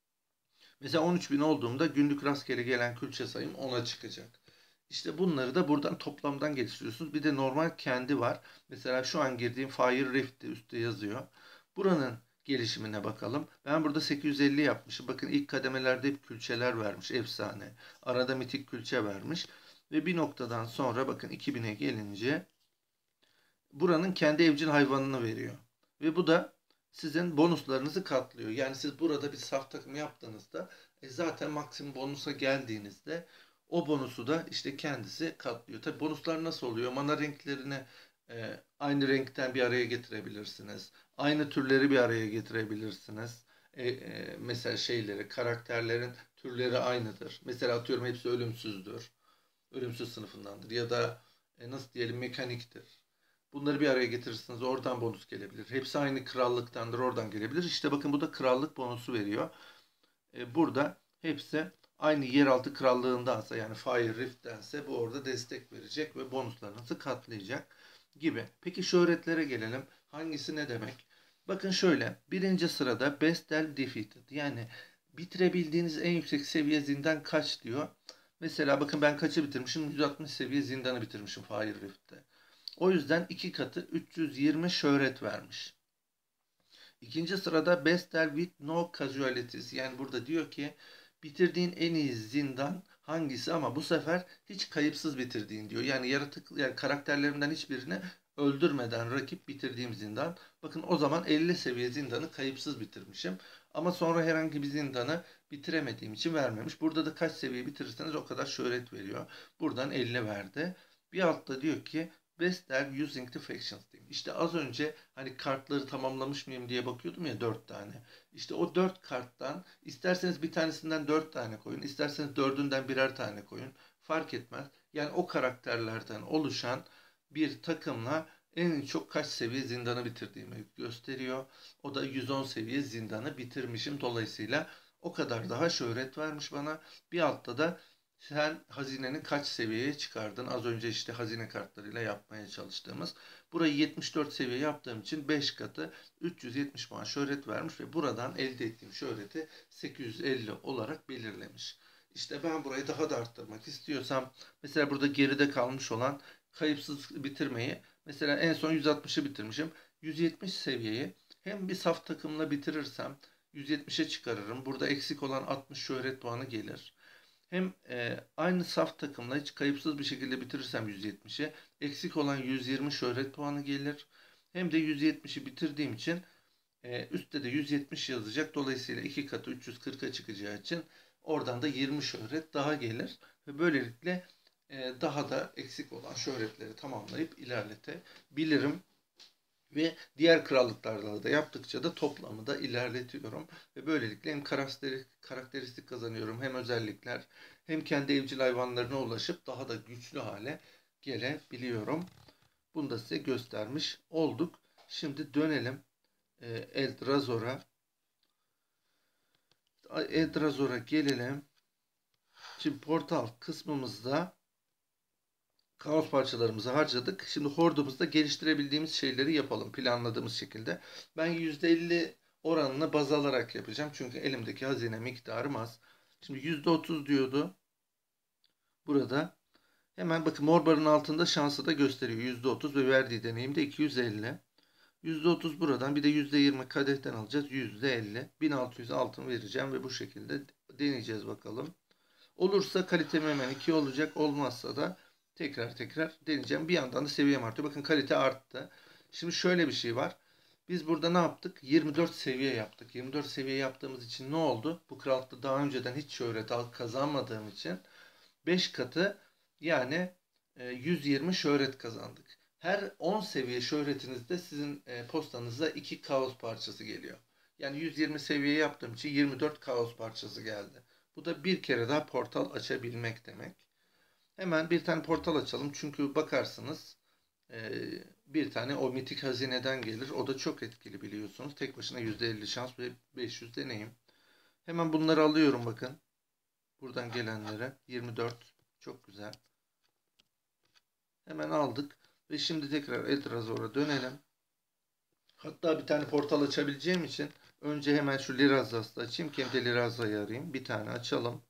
Mesela on üç bin olduğumda günlük rastgele gelen külçe sayım ona çıkacak. İşte bunları da buradan toplamdan geliştiriyorsunuz. Bir de normal kendi var. Mesela şu an girdiğim Fire Rift'te üstte yazıyor. Buranın gelişimine bakalım. Ben burada sekiz yüz elli yapmışım. Bakın ilk kademelerde hep külçeler vermiş. Efsane. Arada mitik külçe vermiş. Ve bir noktadan sonra bakın iki bine gelince buranın kendi evcil hayvanını veriyor. Ve bu da sizin bonuslarınızı katlıyor. Yani siz burada bir saf takım yaptığınızda e zaten maksimum bonusa geldiğinizde o bonusu da işte kendisi katlıyor. Tabi bonuslar nasıl oluyor? Mana renklerini e, aynı renkten bir araya getirebilirsiniz. Aynı türleri bir araya getirebilirsiniz. E, e, mesela şeyleri, karakterlerin türleri aynıdır. Mesela atıyorum hepsi ölümsüzdür. Ölümsüz sınıfındandır. Ya da e, nasıl diyelim mekaniktir. Bunları bir araya getirirsiniz. Oradan bonus gelebilir. Hepsi aynı krallıktandır. Oradan gelebilir. İşte bakın bu da krallık bonusu veriyor. E, burada hepsi aynı yeraltı krallığındansa yani Fire Rift'tense bu orada destek verecek ve bonuslarınızı katlayacak gibi. Peki şöhretlere gelelim. Hangisi ne demek? Bakın şöyle. Birinci sırada Bestel Defeated. Yani bitirebildiğiniz en yüksek seviye zindan kaç diyor. Mesela bakın ben kaçı bitirmişim? yüz altmış seviye zindanı bitirmişim Fire Rift'te. O yüzden iki katı üç yüz yirmi şöhret vermiş. İkinci sırada Bester with no casualties. Yani burada diyor ki bitirdiğin en iyi zindan hangisi ama bu sefer hiç kayıpsız bitirdiğin diyor. Yani yaratık yani karakterlerimden hiçbirini öldürmeden rakip bitirdiğim zindan. Bakın o zaman elli seviye zindanı kayıpsız bitirmişim. Ama sonra herhangi bir zindanı bitiremediğim için vermemiş. Burada da kaç seviye bitirirseniz o kadar şöhret veriyor. Buradan elli verdi. Bir altta diyor ki Bester using the factions diyeyim. İşte az önce hani kartları tamamlamış mıyım diye bakıyordum ya dört tane. İşte o dört karttan isterseniz bir tanesinden dört tane koyun. İsterseniz dördünden birer tane koyun. Fark etmez. Yani o karakterlerden oluşan bir takımla en çok kaç seviye zindanı bitirdiğimi gösteriyor. O da yüz on seviye zindanı bitirmişim. Dolayısıyla o kadar daha şöhret vermiş bana. Bir altta da sen hazinenin kaç seviyeye çıkardın? Az önce işte hazine kartlarıyla yapmaya çalıştığımız. Burayı yetmiş dört seviye yaptığım için beş katı üç yüz yetmiş puan şöhret vermiş ve buradan elde ettiğim şöhreti sekiz yüz elli olarak belirlemiş. İşte ben burayı daha da arttırmak istiyorsam mesela burada geride kalmış olan kayıpsız bitirmeyi mesela en son yüz altmışı bitirmişim. yüz yetmiş seviyeyi hem bir saf takımla bitirirsem yüz yetmişe çıkarırım. Burada eksik olan altmış şöhret puanı gelir. Hem e, aynı saf takımla hiç kayıpsız bir şekilde bitirirsem yüz yetmişe eksik olan yüz yirmi şöhret puanı gelir. Hem de yüz yetmişi bitirdiğim için e, üstte de yüz yetmiş yazacak. Dolayısıyla iki katı üç yüz kırka çıkacağı için oradan da yirmi şöhret daha gelir. Ve böylelikle e, daha da eksik olan şöhretleri tamamlayıp ilerletebilirim. Ve diğer krallıklarla da yaptıkça da toplamı da ilerletiyorum. Ve böylelikle hem karakteristik kazanıyorum hem özellikler hem kendi evcil hayvanlarına ulaşıp daha da güçlü hale gelebiliyorum. Bunu da size göstermiş olduk. Şimdi dönelim Eldrazor'a. Eldrazor'a gelelim. Şimdi portal kısmımızda kaos parçalarımızı harcadık. Şimdi hordumuzda geliştirebildiğimiz şeyleri yapalım planladığımız şekilde. Ben yüzde elli oranını baz alarak yapacağım. Çünkü elimdeki hazine miktarım az. Şimdi yüzde otuz diyordu. Burada hemen bakın mor barın altında şansı da gösteriyor. yüzde otuz ve verdiği deneyim de iki yüz elli. yüzde otuz buradan bir de yüzde yirmi kadehten alacağız. yüzde elli. bin altı yüz altın vereceğim ve bu şekilde deneyeceğiz bakalım. Olursa kalitem hemen iki olacak. Olmazsa da tekrar tekrar deneyeceğim. Bir yandan da seviyem artıyor. Bakın kalite arttı. Şimdi şöyle bir şey var. Biz burada ne yaptık? yirmi dört seviye yaptık. yirmi dört seviye yaptığımız için ne oldu? Bu krallıkta daha önceden hiç şöhret kazanmadığım için beş katı yani yüz yirmi şöhret kazandık. Her on seviye şöhretinizde sizin postanıza iki kaos parçası geliyor. Yani yüz yirmi seviye yaptığım için yirmi dört kaos parçası geldi. Bu da bir kere daha portal açabilmek demek. Hemen bir tane portal açalım. Çünkü bakarsınız bir tane o mitik hazineden gelir. O da çok etkili biliyorsunuz. Tek başına yüzde elli şans ve beş yüz deneyim. Hemen bunları alıyorum bakın. Buradan gelenlere yirmi dört. Çok güzel. Hemen aldık. Ve şimdi tekrar Eldrazor'a dönelim. Hatta bir tane portal açabileceğim için önce hemen şu Lirazas'ı açayım. Hem de Liraza'yı arayayım. Bir tane açalım.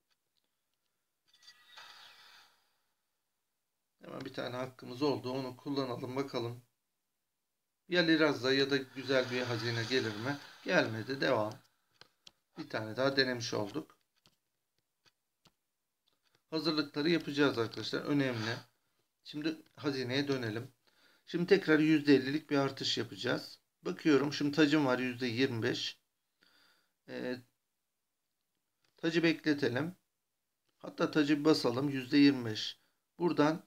Hemen bir tane hakkımız oldu. Onu kullanalım bakalım. Ya Lirazza ya da güzel bir hazine gelir mi? Gelmedi. Devam. Bir tane daha denemiş olduk. Hazırlıkları yapacağız arkadaşlar. Önemli. Şimdi hazineye dönelim. Şimdi tekrar yüzde ellilik bir artış yapacağız. Bakıyorum. Şimdi tacım var yüzde yirmi beş. Ee, tacı bekletelim. Hatta tacı basalım. yüzde yirmi beş. Buradan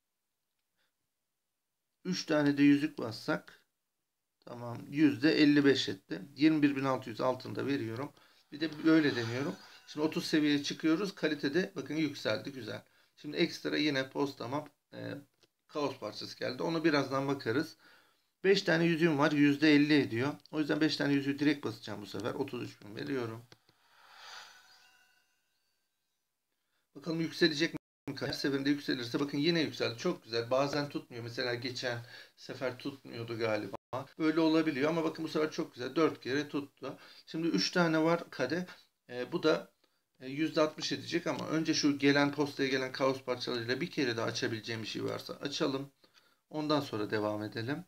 üç tane de yüzük bassak. Tamam. yüzde elli beş etti. yirmi bir bin altı yüz altında veriyorum. Bir de böyle deniyorum. Şimdi otuz seviyeye çıkıyoruz. Kalitede bakın yükseldi. Güzel. Şimdi ekstra yine postama e, kaos parçası geldi. Onu birazdan bakarız. beş tane yüzüğüm var. yüzde elli ediyor. O yüzden beş tane yüzüğü direkt basacağım bu sefer. otuz üç bin veriyorum. Bakalım yükselecek mi? Her seferinde yükselirse bakın yine yükseldi. Çok güzel. Bazen tutmuyor. Mesela geçen sefer tutmuyordu galiba. Böyle olabiliyor ama bakın bu sefer çok güzel. dört kere tuttu. Şimdi üç tane var kare. E, bu da e, yüzde altmış edecek ama önce şu gelen postaya gelen kaos parçalarıyla bir kere daha açabileceğim bir şey varsa açalım. Ondan sonra devam edelim.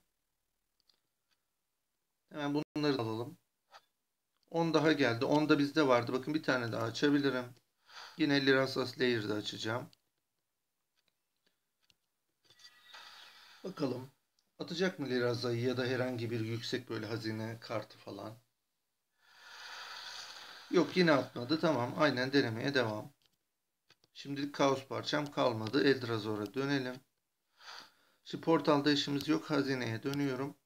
Hemen bunları alalım. on daha geldi. on da bizde vardı. Bakın bir tane daha açabilirim. Yine Lirasas Layer'da açacağım. Bakalım. Atacak mı Liraza'yı ya da herhangi bir yüksek böyle hazine kartı falan. Yok, yine atmadı. Tamam. Aynen denemeye devam. Şimdilik kaos parçam kalmadı. Eldrazor'a dönelim. Şimdi portalda işimiz yok. Hazineye dönüyorum.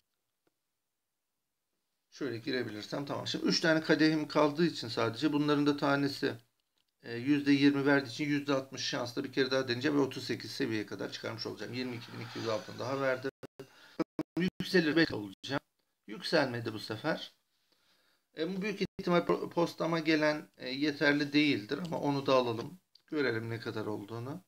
Şöyle girebilirsem tamam. Şimdi üç tane kadehim kaldığı için sadece bunların da tanesi e, yüzde yirmi verdiği için yüzde altmış şansla bir kere daha deneyeceğim ve otuz sekiz seviyeye kadar çıkarmış olacağım. yirmi iki bin iki yüz altın daha verdi. Yükselir belki olacağım. Yükselmedi bu sefer. E, bu büyük ihtimal postama gelen e, yeterli değildir ama onu da alalım. Görelim ne kadar olduğunu.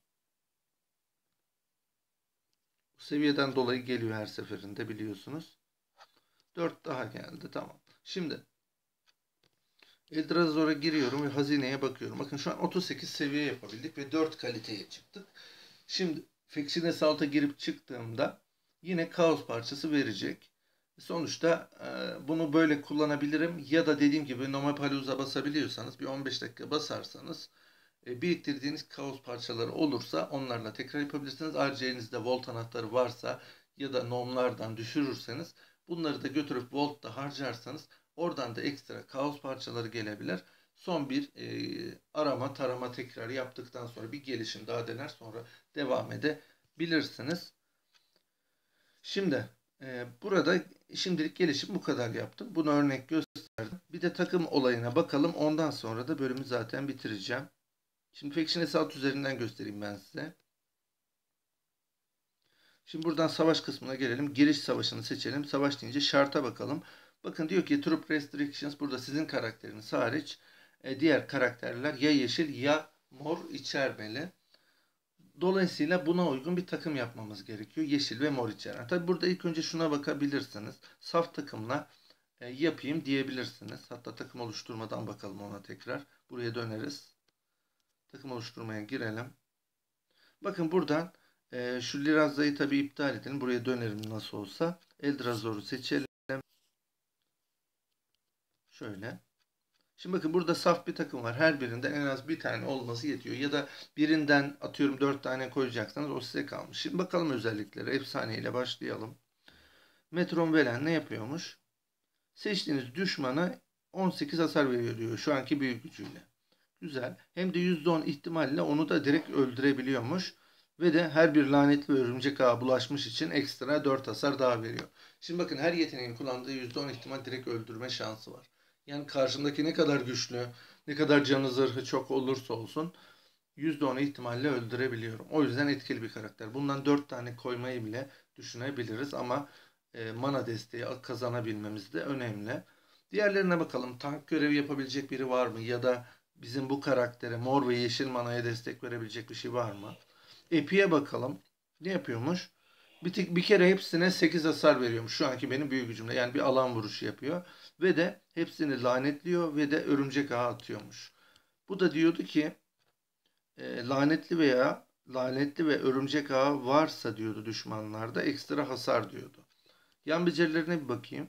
Bu seviyeden dolayı geliyor her seferinde biliyorsunuz. dört daha geldi. Tamam. Şimdi Eldrazor'a giriyorum ve hazineye bakıyorum. Bakın şu an otuz sekiz seviye yapabildik ve dört kaliteye çıktık. Şimdi Faction Assault'a girip çıktığımda yine kaos parçası verecek. Sonuçta e, bunu böyle kullanabilirim ya da dediğim gibi Nomapalooza basabiliyorsanız bir on beş dakika basarsanız e, biriktirdiğiniz kaos parçaları olursa onlarla tekrar yapabilirsiniz. Ayrıca elinizde Volt anahtarı varsa ya da nomlardan düşürürseniz bunları da götürüp Volt'ta harcarsanız oradan da ekstra kaos parçaları gelebilir. Son bir e, arama tarama tekrar yaptıktan sonra bir gelişim daha dener sonra devam edebilirsiniz. Şimdi e, burada şimdilik gelişim bu kadar yaptım. Bunu örnek gösterdim. Bir de takım olayına bakalım. Ondan sonra da bölümü zaten bitireceğim. Şimdi Faction Assault üzerinden göstereyim ben size. Şimdi buradan savaş kısmına gelelim. Giriş savaşını seçelim. Savaş deyince şarta bakalım. Bakın diyor ki Troop Restrictions burada sizin karakteriniz hariç e, diğer karakterler ya yeşil ya mor içermeli. Dolayısıyla buna uygun bir takım yapmamız gerekiyor. Yeşil ve mor içeren. Tabi burada ilk önce şuna bakabilirsiniz. Saf takımla e, yapayım diyebilirsiniz. Hatta takım oluşturmadan bakalım ona tekrar. Buraya döneriz. Takım oluşturmaya girelim. Bakın buradan e, şu Liraza'yı tabi iptal edelim. Buraya dönerim nasıl olsa. Eldrazor'u seçelim. Şöyle. Şimdi bakın burada saf bir takım var. Her birinden en az bir tane olması yetiyor. Ya da birinden atıyorum dört tane koyacaksanız o size kalmış. Şimdi bakalım özellikleri. Efsane ile başlayalım. Metron Velen ne yapıyormuş? Seçtiğiniz düşmana on sekiz hasar veriyor diyor şu anki büyük gücüyle. Güzel. Hem de yüzde on ihtimalle onu da direkt öldürebiliyormuş. Ve de her bir lanetli örümcek ağı bulaşmış için ekstra dört hasar daha veriyor. Şimdi bakın her yeteneğin kullandığı yüzde on ihtimal direkt öldürme şansı var. Yani karşımdaki ne kadar güçlü, ne kadar canı zırhı çok olursa olsun yüzde on ihtimalle öldürebiliyorum. O yüzden etkili bir karakter. Bundan dört tane koymayı bile düşünebiliriz ama e, mana desteği kazanabilmemiz de önemli. Diğerlerine bakalım. Tank görevi yapabilecek biri var mı? Ya da bizim bu karaktere mor ve yeşil manaya destek verebilecek bir şey var mı? Epi'ye bakalım. Ne yapıyormuş? Bir, tek, bir kere hepsine sekiz hasar veriyormuş. Şu anki benim büyük gücümle. Yani bir alan vuruşu yapıyor. Ve de hepsini lanetliyor ve de örümcek ağı atıyormuş. Bu da diyordu ki e, lanetli veya lanetli ve örümcek ağı varsa diyordu düşmanlarda ekstra hasar diyordu. Yan becerilerine bir bakayım.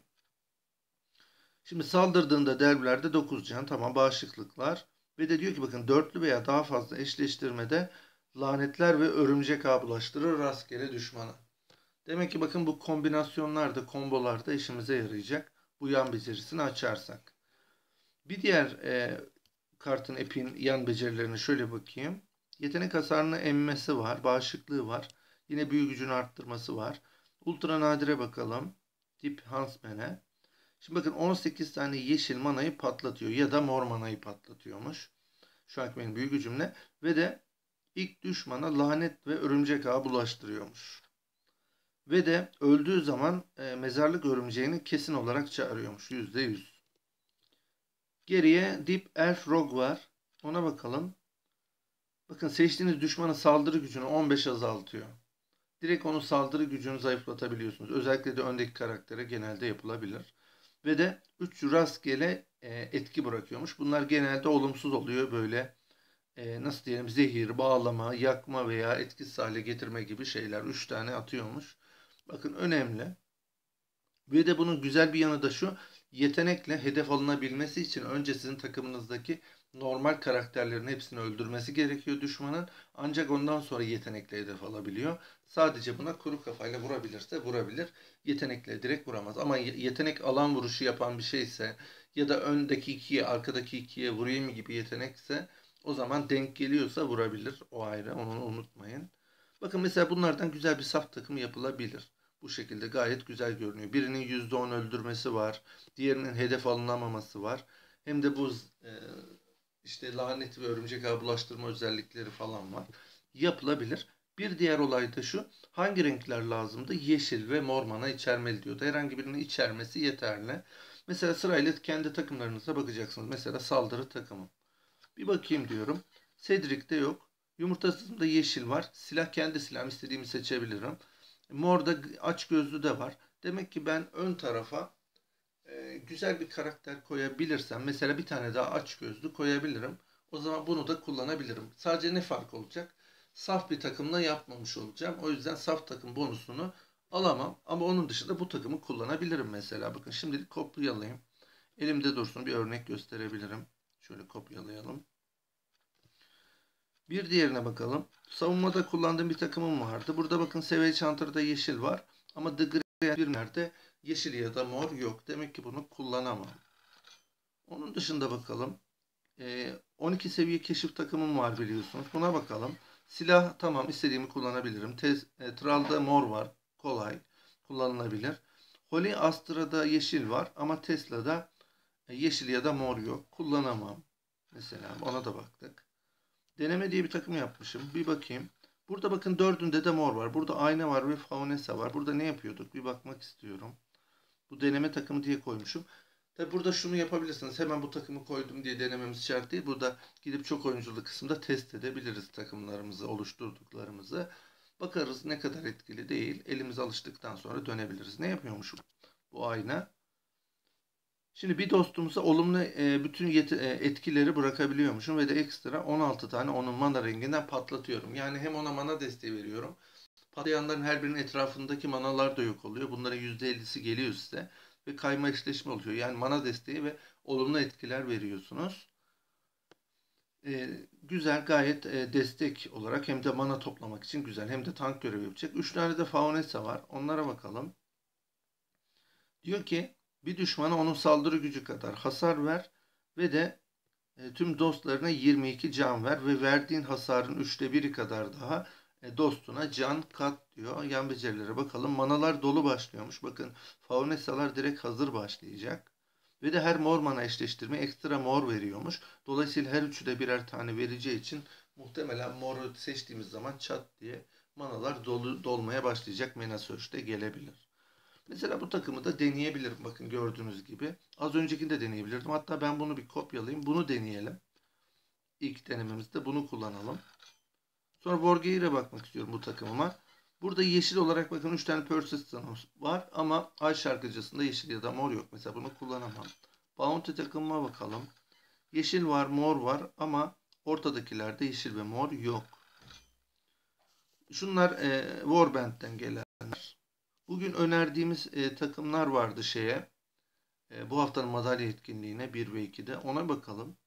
Şimdi saldırdığında derbilerde dokuz can. Tamam, bağışıklıklar. Ve de diyor ki bakın dörtlü veya daha fazla eşleştirmede lanetler ve örümcek ağı bulaştırır rastgele düşmana. Demek ki bakın bu kombinasyonlarda, kombolarda işimize yarayacak. Bu yan becerisini açarsak. Bir diğer e, kartın epin yan becerilerine şöyle bakayım. Yetenek hasarını emmesi var. Bağışıklığı var. Yine büyü gücünü arttırması var. Ultra nadire bakalım. Tip Huntsman'e. Şimdi bakın on sekiz tane yeşil manayı patlatıyor. Ya da mor manayı patlatıyormuş. Şu anki benim büyü gücümle. Ve de ilk düşmana lanet ve örümcek ağı bulaştırıyormuş. Ve de öldüğü zaman e, mezarlık örümceğini kesin olarak çağırıyormuş. yüzde yüz. Geriye Deep Elf Rogue var. Ona bakalım. Bakın seçtiğiniz düşmanın saldırı gücünü on beş azaltıyor. Direkt onun saldırı gücünü zayıflatabiliyorsunuz. Özellikle de öndeki karaktere genelde yapılabilir. Ve de üç rastgele e, etki bırakıyormuş. Bunlar genelde olumsuz oluyor, böyle e, nasıl diyelim, zehir, bağlama, yakma veya etkisiz hale getirme gibi şeyler. Üç tane atıyormuş. Bakın önemli. Ve de bunun güzel bir yanı da şu: yetenekle hedef alınabilmesi için önce sizin takımınızdaki normal karakterlerin hepsini öldürmesi gerekiyor düşmanın. Ancak ondan sonra yetenekle hedef alabiliyor. Sadece buna kuru kafayla vurabilirse vurabilir. Yetenekle direkt vuramaz. Ama yetenek alan vuruşu yapan bir şeyse ya da öndeki ikiye, arkadaki ikiye vurayım gibi yetenekse, o zaman denk geliyorsa vurabilir. O ayrı. Onu unutmayın. Bakın mesela bunlardan güzel bir saf takım yapılabilir. Bu şekilde gayet güzel görünüyor. Birinin yüzde on öldürmesi var. Diğerinin hedef alınamaması var. Hem de bu e, işte lanet ve örümcek ağı bulaştırma özellikleri falan var. Yapılabilir. Bir diğer olay da şu: hangi renkler lazımdı? Yeşil ve mor mana içermeli diyordu. Herhangi birini içermesi yeterli. Mesela sırayla kendi takımlarınıza bakacaksınız. Mesela saldırı takımı. Bir bakayım diyorum. Cedric'te yok. Yumurtasında yeşil var. Silah kendi silahımı, istediğimi seçebilirim. Mor'da aç gözlü de var. Demek ki ben ön tarafa e, güzel bir karakter koyabilirsem, mesela bir tane daha aç gözlü koyabilirim. O zaman bunu da kullanabilirim. Sadece ne fark olacak? Saf bir takımla yapmamış olacağım. O yüzden saf takım bonusunu alamam. Ama onun dışında bu takımı kullanabilirim mesela. Bakın şimdilik kopyalayayım. Elimde dursun, bir örnek gösterebilirim. Şöyle kopyalayalım. Bir diğerine bakalım. Savunmada kullandığım bir takımım vardı. Burada bakın Savage Hunter'da yeşil var. Ama The Great bir nerede? Yeşil ya da mor yok. Demek ki bunu kullanamam. Onun dışında bakalım. Ee, on iki seviye keşif takımım var biliyorsunuz. Buna bakalım. Silah tamam, istediğimi kullanabilirim. Tez, e, Tral'da mor var. Kolay. Kullanılabilir. Holy Astra'da yeşil var. Ama Tesla'da e, yeşil ya da mor yok. Kullanamam. Mesela ona da baktık. Deneme diye bir takım yapmışım. Bir bakayım. Burada bakın dördünde de mor var. Burada ayna var ve faunesa var. Burada ne yapıyorduk? Bir bakmak istiyorum. Bu deneme takımı diye koymuşum. Tabi burada şunu yapabilirsiniz. Hemen bu takımı koydum diye denememiz şart değil. Burada gidip çok oyunculu kısımda test edebiliriz takımlarımızı, oluşturduklarımızı. Bakarız ne kadar etkili değil. Elimiz alıştıktan sonra dönebiliriz. Ne yapıyormuşum bu ayna? Şimdi bir dostumuza olumlu e, bütün yeti- e, etkileri bırakabiliyormuşum ve de ekstra on altı tane onun mana renginden patlatıyorum. Yani hem ona mana desteği veriyorum. Patlayanların her birinin etrafındaki manalar da yok oluyor. Bunların yüzde ellisi geliyor size ve kayma eşleşme oluyor. Yani mana desteği ve olumlu etkiler veriyorsunuz. E, güzel, gayet e, destek olarak hem de mana toplamak için güzel, hem de tank görevi yapacak. üç tane de Faunesa var. Onlara bakalım. Diyor ki bir düşmana onun saldırı gücü kadar hasar ver ve de e, tüm dostlarına yirmi iki can ver ve verdiğin hasarın üçte biri kadar daha e, dostuna can kat diyor. Yan becerilere bakalım. Manalar dolu başlıyormuş. Bakın faunesalar direkt hazır başlayacak. Ve de her mor mana eşleştirme ekstra mor veriyormuş. Dolayısıyla her üçü de birer tane vereceği için muhtemelen moru seçtiğimiz zaman çat diye manalar dolu, dolmaya başlayacak. Mena Search'te gelebilir. Mesela bu takımı da deneyebilirim. Bakın gördüğünüz gibi. Az öncekini de deneyebilirdim. Hatta ben bunu bir kopyalayayım. Bunu deneyelim. İlk denememizde bunu kullanalım. Sonra Vorgeir'e bakmak istiyorum bu takımıma. Burada yeşil olarak bakın üç tane Persistence var ama ay şarkıcısında yeşil ya da mor yok. Mesela bunu kullanamam. Bounty takımıma bakalım. Yeşil var, mor var ama ortadakilerde yeşil ve mor yok. Şunlar e, Warband'den gelenler. Bugün önerdiğimiz e, takımlar vardı şeye. E, bu haftanın madalya etkinliğine bir ve ikide. Ona bakalım.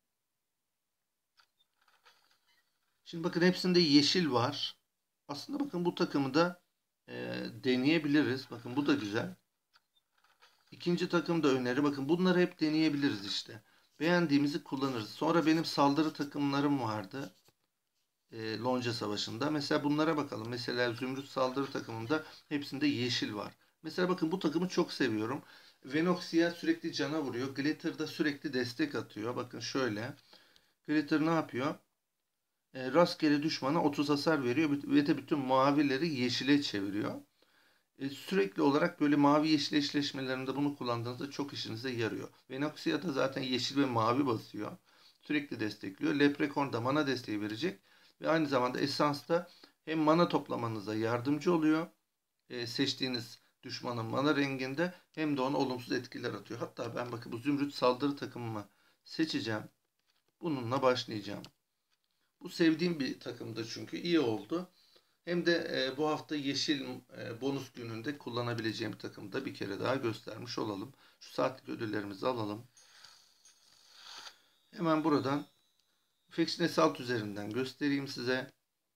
Şimdi bakın hepsinde yeşil var. Aslında bakın bu takımı da e, deneyebiliriz. Bakın bu da güzel. İkinci takım da öneri. Bakın bunları hep deneyebiliriz işte. Beğendiğimizi kullanırız. Sonra benim saldırı takımlarım vardı. E, Lonca Savaşı'nda. Mesela bunlara bakalım. Mesela Zümrüt saldırı takımında hepsinde yeşil var. Mesela bakın bu takımı çok seviyorum. Venoxia sürekli cana vuruyor. Glitter'da sürekli destek atıyor. Bakın şöyle. Glitter ne yapıyor? E, rastgele düşmana otuz hasar veriyor ve de bütün mavileri yeşile çeviriyor. E, sürekli olarak böyle mavi yeşil eşleşmelerinde bunu kullandığınızda çok işinize yarıyor. Venoxia da zaten yeşil ve mavi basıyor. Sürekli destekliyor. Leprechaun da mana desteği verecek. Ve aynı zamanda Essence'da hem mana toplamanıza yardımcı oluyor. E, seçtiğiniz düşmanın mana renginde hem de ona olumsuz etkiler atıyor. Hatta ben bakın bu zümrüt saldırı takımımı seçeceğim. Bununla başlayacağım. Bu sevdiğim bir takımdı çünkü iyi oldu. Hem de e, bu hafta yeşil e, bonus gününde kullanabileceğim takımda bir kere daha göstermiş olalım. Şu saatlik ödüllerimizi alalım. Hemen buradan Faction Assault üzerinden göstereyim size.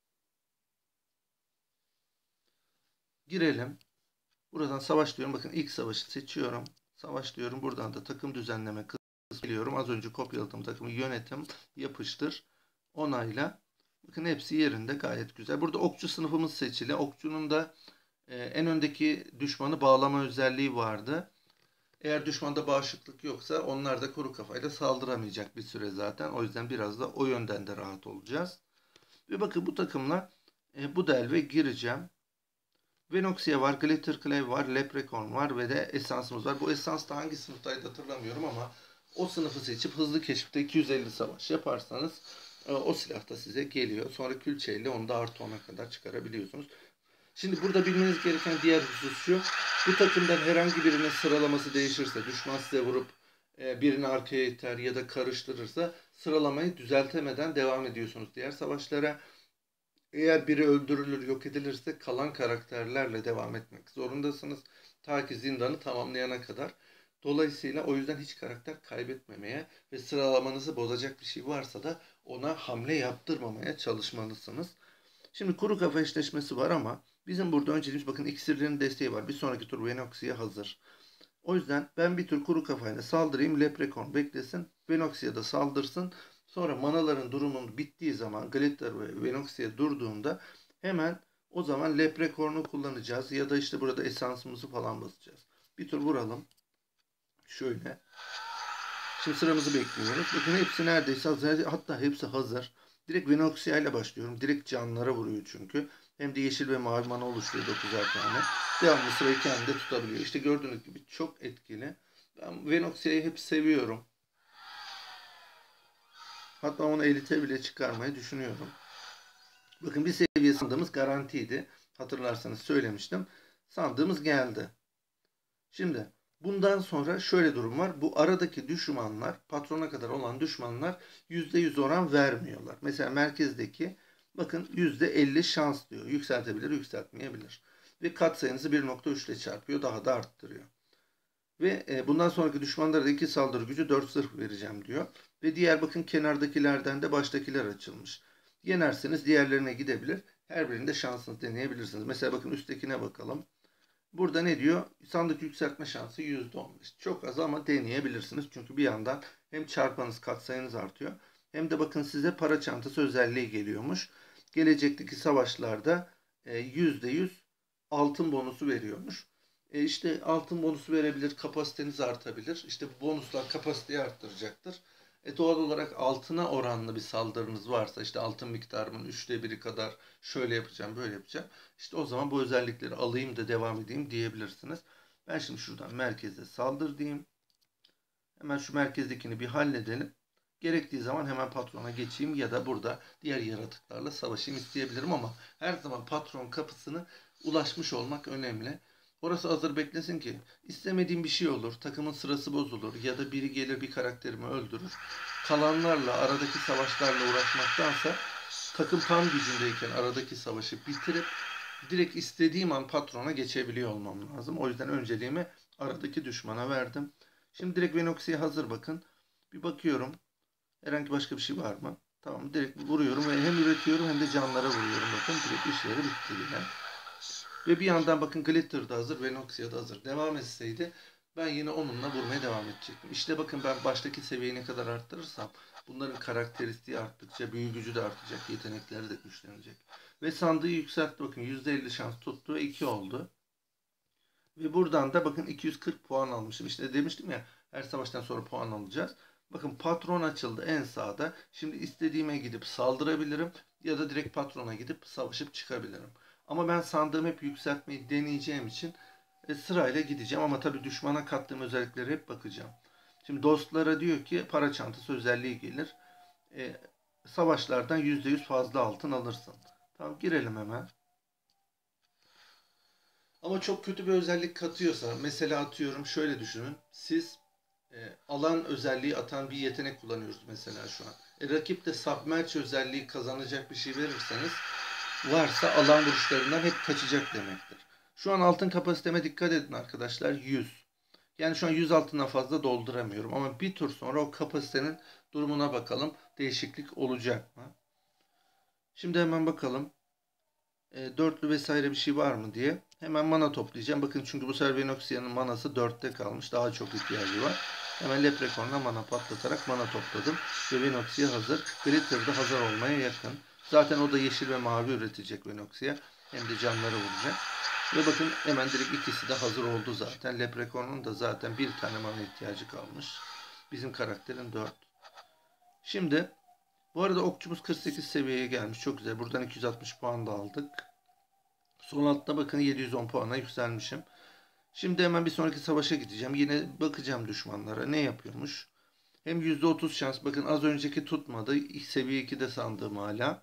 Girelim. Buradan savaş diyorum. Bakın ilk savaşı seçiyorum. Savaş diyorum. Buradan da takım düzenleme kısmı geliyorum. Az önce kopyaladığım takımı yönetim, yapıştır, onayla. Bakın hepsi yerinde, gayet güzel. Burada okçu sınıfımız seçili. Okçunun da e, en öndeki düşmanı bağlama özelliği vardı. Eğer düşmanda bağışıklık yoksa onlar da kuru kafayla saldıramayacak bir süre zaten. O yüzden biraz da o yönden de rahat olacağız. Ve bakın bu takımla e, bu delve gireceğim. Venoxia var, Glitterclave var, Leprechaun var ve de esansımız var. Bu esans da hangi sınıftaydı hatırlamıyorum ama o sınıfı seçip hızlı keşifte iki yüz elli savaş yaparsanız e, o silah da size geliyor. Sonra külçeyle onu da artı ona kadar çıkarabiliyorsunuz. Şimdi burada bilmeniz gereken diğer husus şu. Bu takımdan herhangi birinin sıralaması değişirse, düşman size vurup e, birini arkaya iter ya da karıştırırsa sıralamayı düzeltemeden devam ediyorsunuz diğer savaşlara. Eğer biri öldürülür, yok edilirse kalan karakterlerle devam etmek zorundasınız. Ta ki zindanı tamamlayana kadar. Dolayısıyla o yüzden hiç karakter kaybetmemeye ve sıralamanızı bozacak bir şey varsa da ona hamle yaptırmamaya çalışmalısınız. Şimdi kuru kafa eşleşmesi var ama bizim burada önceliğimiz bakın iksirlerin desteği var. Bir sonraki tur Venoxia hazır. O yüzden ben bir tur kuru kafayla saldırayım. Leprechaun beklesin. Venoxia da saldırsın. Sonra manaların durumunun bittiği zaman Glitter ve Venoxia durduğunda hemen o zaman Leprechaun'u kullanacağız. Ya da işte burada esansımızı falan basacağız. Bir tur vuralım. Şöyle. Şimdi sıramızı bekliyoruz. Bakın hepsi neredeyse hazır. Hatta hepsi hazır. Direkt Venoxia ile başlıyorum. Direkt canlara vuruyor çünkü. Hem de yeşil ve mavi mana oluşturuyor dokuzer tane. Devamlı sırayı kendinde tutabiliyor. İşte gördüğünüz gibi çok etkili. Ben Venoxia'yı hep seviyorum. Hatta onu elite bile çıkarmayı düşünüyorum. Bakın bir seviye sandığımız garantiydi. Hatırlarsanız söylemiştim. Sandığımız geldi. Şimdi bundan sonra şöyle durum var. Bu aradaki düşmanlar, patrona kadar olan düşmanlar yüzde yüz oran vermiyorlar. Mesela merkezdeki bakın yüzde elli şans diyor. Yükseltebilir, yükseltmeyebilir. Ve katsayınızı bir nokta üç ile çarpıyor. Daha da arttırıyor. Ve e, bundan sonraki düşmanlara da iki saldırı gücü dört zırh vereceğim diyor. Ve diğer bakın kenardakilerden de baştakiler açılmış. Yenerseniz diğerlerine gidebilir. Her birinde şansınızı deneyebilirsiniz. Mesela bakın üsttekine bakalım. Burada ne diyor? Sandık yükseltme şansı yüzde on beş. Çok az ama deneyebilirsiniz. Çünkü bir yandan hem çarpanız katsayınız artıyor. Hem de bakın size para çantası özelliği geliyormuş. Gelecekteki savaşlarda yüzde yüz altın bonusu veriyormuş. E işte altın bonusu verebilir, kapasiteniz artabilir. İşte bu bonuslar kapasiteyi arttıracaktır. E doğal olarak altına oranlı bir saldırınız varsa işte altın miktarımın üçte biri kadar şöyle yapacağım, böyle yapacağım. İşte o zaman bu özellikleri alayım da devam edeyim diyebilirsiniz. Ben şimdi şuradan merkeze saldır diyeyim. Hemen şu merkezdekini bir halledelim. Gerektiği zaman hemen patrona geçeyim ya da burada diğer yaratıklarla savaşayım isteyebilirim ama her zaman patron kapısına ulaşmış olmak önemli. Orası hazır beklesin ki istemediğim bir şey olur, takımın sırası bozulur ya da biri gelir bir karakterimi öldürür. Kalanlarla aradaki savaşlarla uğraşmaktansa takım tam gücündeyken aradaki savaşı bitirip direkt istediğim an patrona geçebiliyor olmam lazım. O yüzden önceliğimi aradaki düşmana verdim. Şimdi direkt Venoxia hazır bakın. Bir bakıyorum. Herhangi başka bir şey var mı? Tamam direkt vuruyorum ve hem üretiyorum hem de canlara vuruyorum. Bakın direkt işleri bitti yine. Ve bir yandan bakın Glitter da hazır, Venoxia da hazır. Devam etseydi ben yine onunla vurmaya devam edecektim. İşte bakın ben baştaki seviyeyi ne kadar arttırırsam bunların karakteristiği arttıkça büyü gücü de artacak, yetenekleri de güçlenecek. Ve sandığı yükseltti bakın yüzde elli şans tuttu ve iki oldu. Ve buradan da bakın iki yüz kırk puan almışım. İşte demiştim ya her savaştan sonra puan alacağız. Bakın patron açıldı en sağda. Şimdi istediğime gidip saldırabilirim ya da direkt patrona gidip savaşıp çıkabilirim. Ama ben sandığımı hep yükseltmeyi deneyeceğim için e, sırayla gideceğim. Ama tabii düşmana kattığım özelliklere hep bakacağım. Şimdi dostlara diyor ki para çantası özelliği gelir. E, savaşlardan yüzde yüz fazla altın alırsın. Tamam girelim hemen. Ama çok kötü bir özellik katıyorsa, mesela atıyorum şöyle düşünün. Siz e, alan özelliği atan bir yetenek kullanıyoruz mesela şu an. E, rakip de submerge özelliği kazanacak bir şey verirseniz varsa alan vuruşlarından hep kaçacak demektir. Şu an altın kapasiteme dikkat edin arkadaşlar, yüz. Yani şu an yüz altından fazla dolduramıyorum ama bir tur sonra o kapasitenin durumuna bakalım. Değişiklik olacak mı? Şimdi hemen bakalım. E, dörtlü vesaire bir şey var mı diye. Hemen mana toplayacağım. Bakın çünkü bu sefer Venoxia'nın manası dörtte kalmış. Daha çok ihtiyacı var. Hemen Leprechaun'la mana patlatarak mana topladım. Ve Venoxia hazır. Glitter da hazır olmaya yakın. Zaten o da yeşil ve mavi üretecek Venoxia. Hem de canları vuracak. Ve bakın hemen direkt ikisi de hazır oldu zaten. Leprechaun'un da zaten bir tane mana ihtiyacı kalmış. Bizim karakterin dört. Şimdi bu arada okçumuz kırk sekiz seviyeye gelmiş. Çok güzel. Buradan iki yüz altmış puan da aldık. Sol altta bakın yedi yüz on puana yükselmişim. Şimdi hemen bir sonraki savaşa gideceğim. Yine bakacağım düşmanlara ne yapıyormuş. Hem yüzde otuz şans. Bakın az önceki tutmadı. Seviye ikide sandığım hala.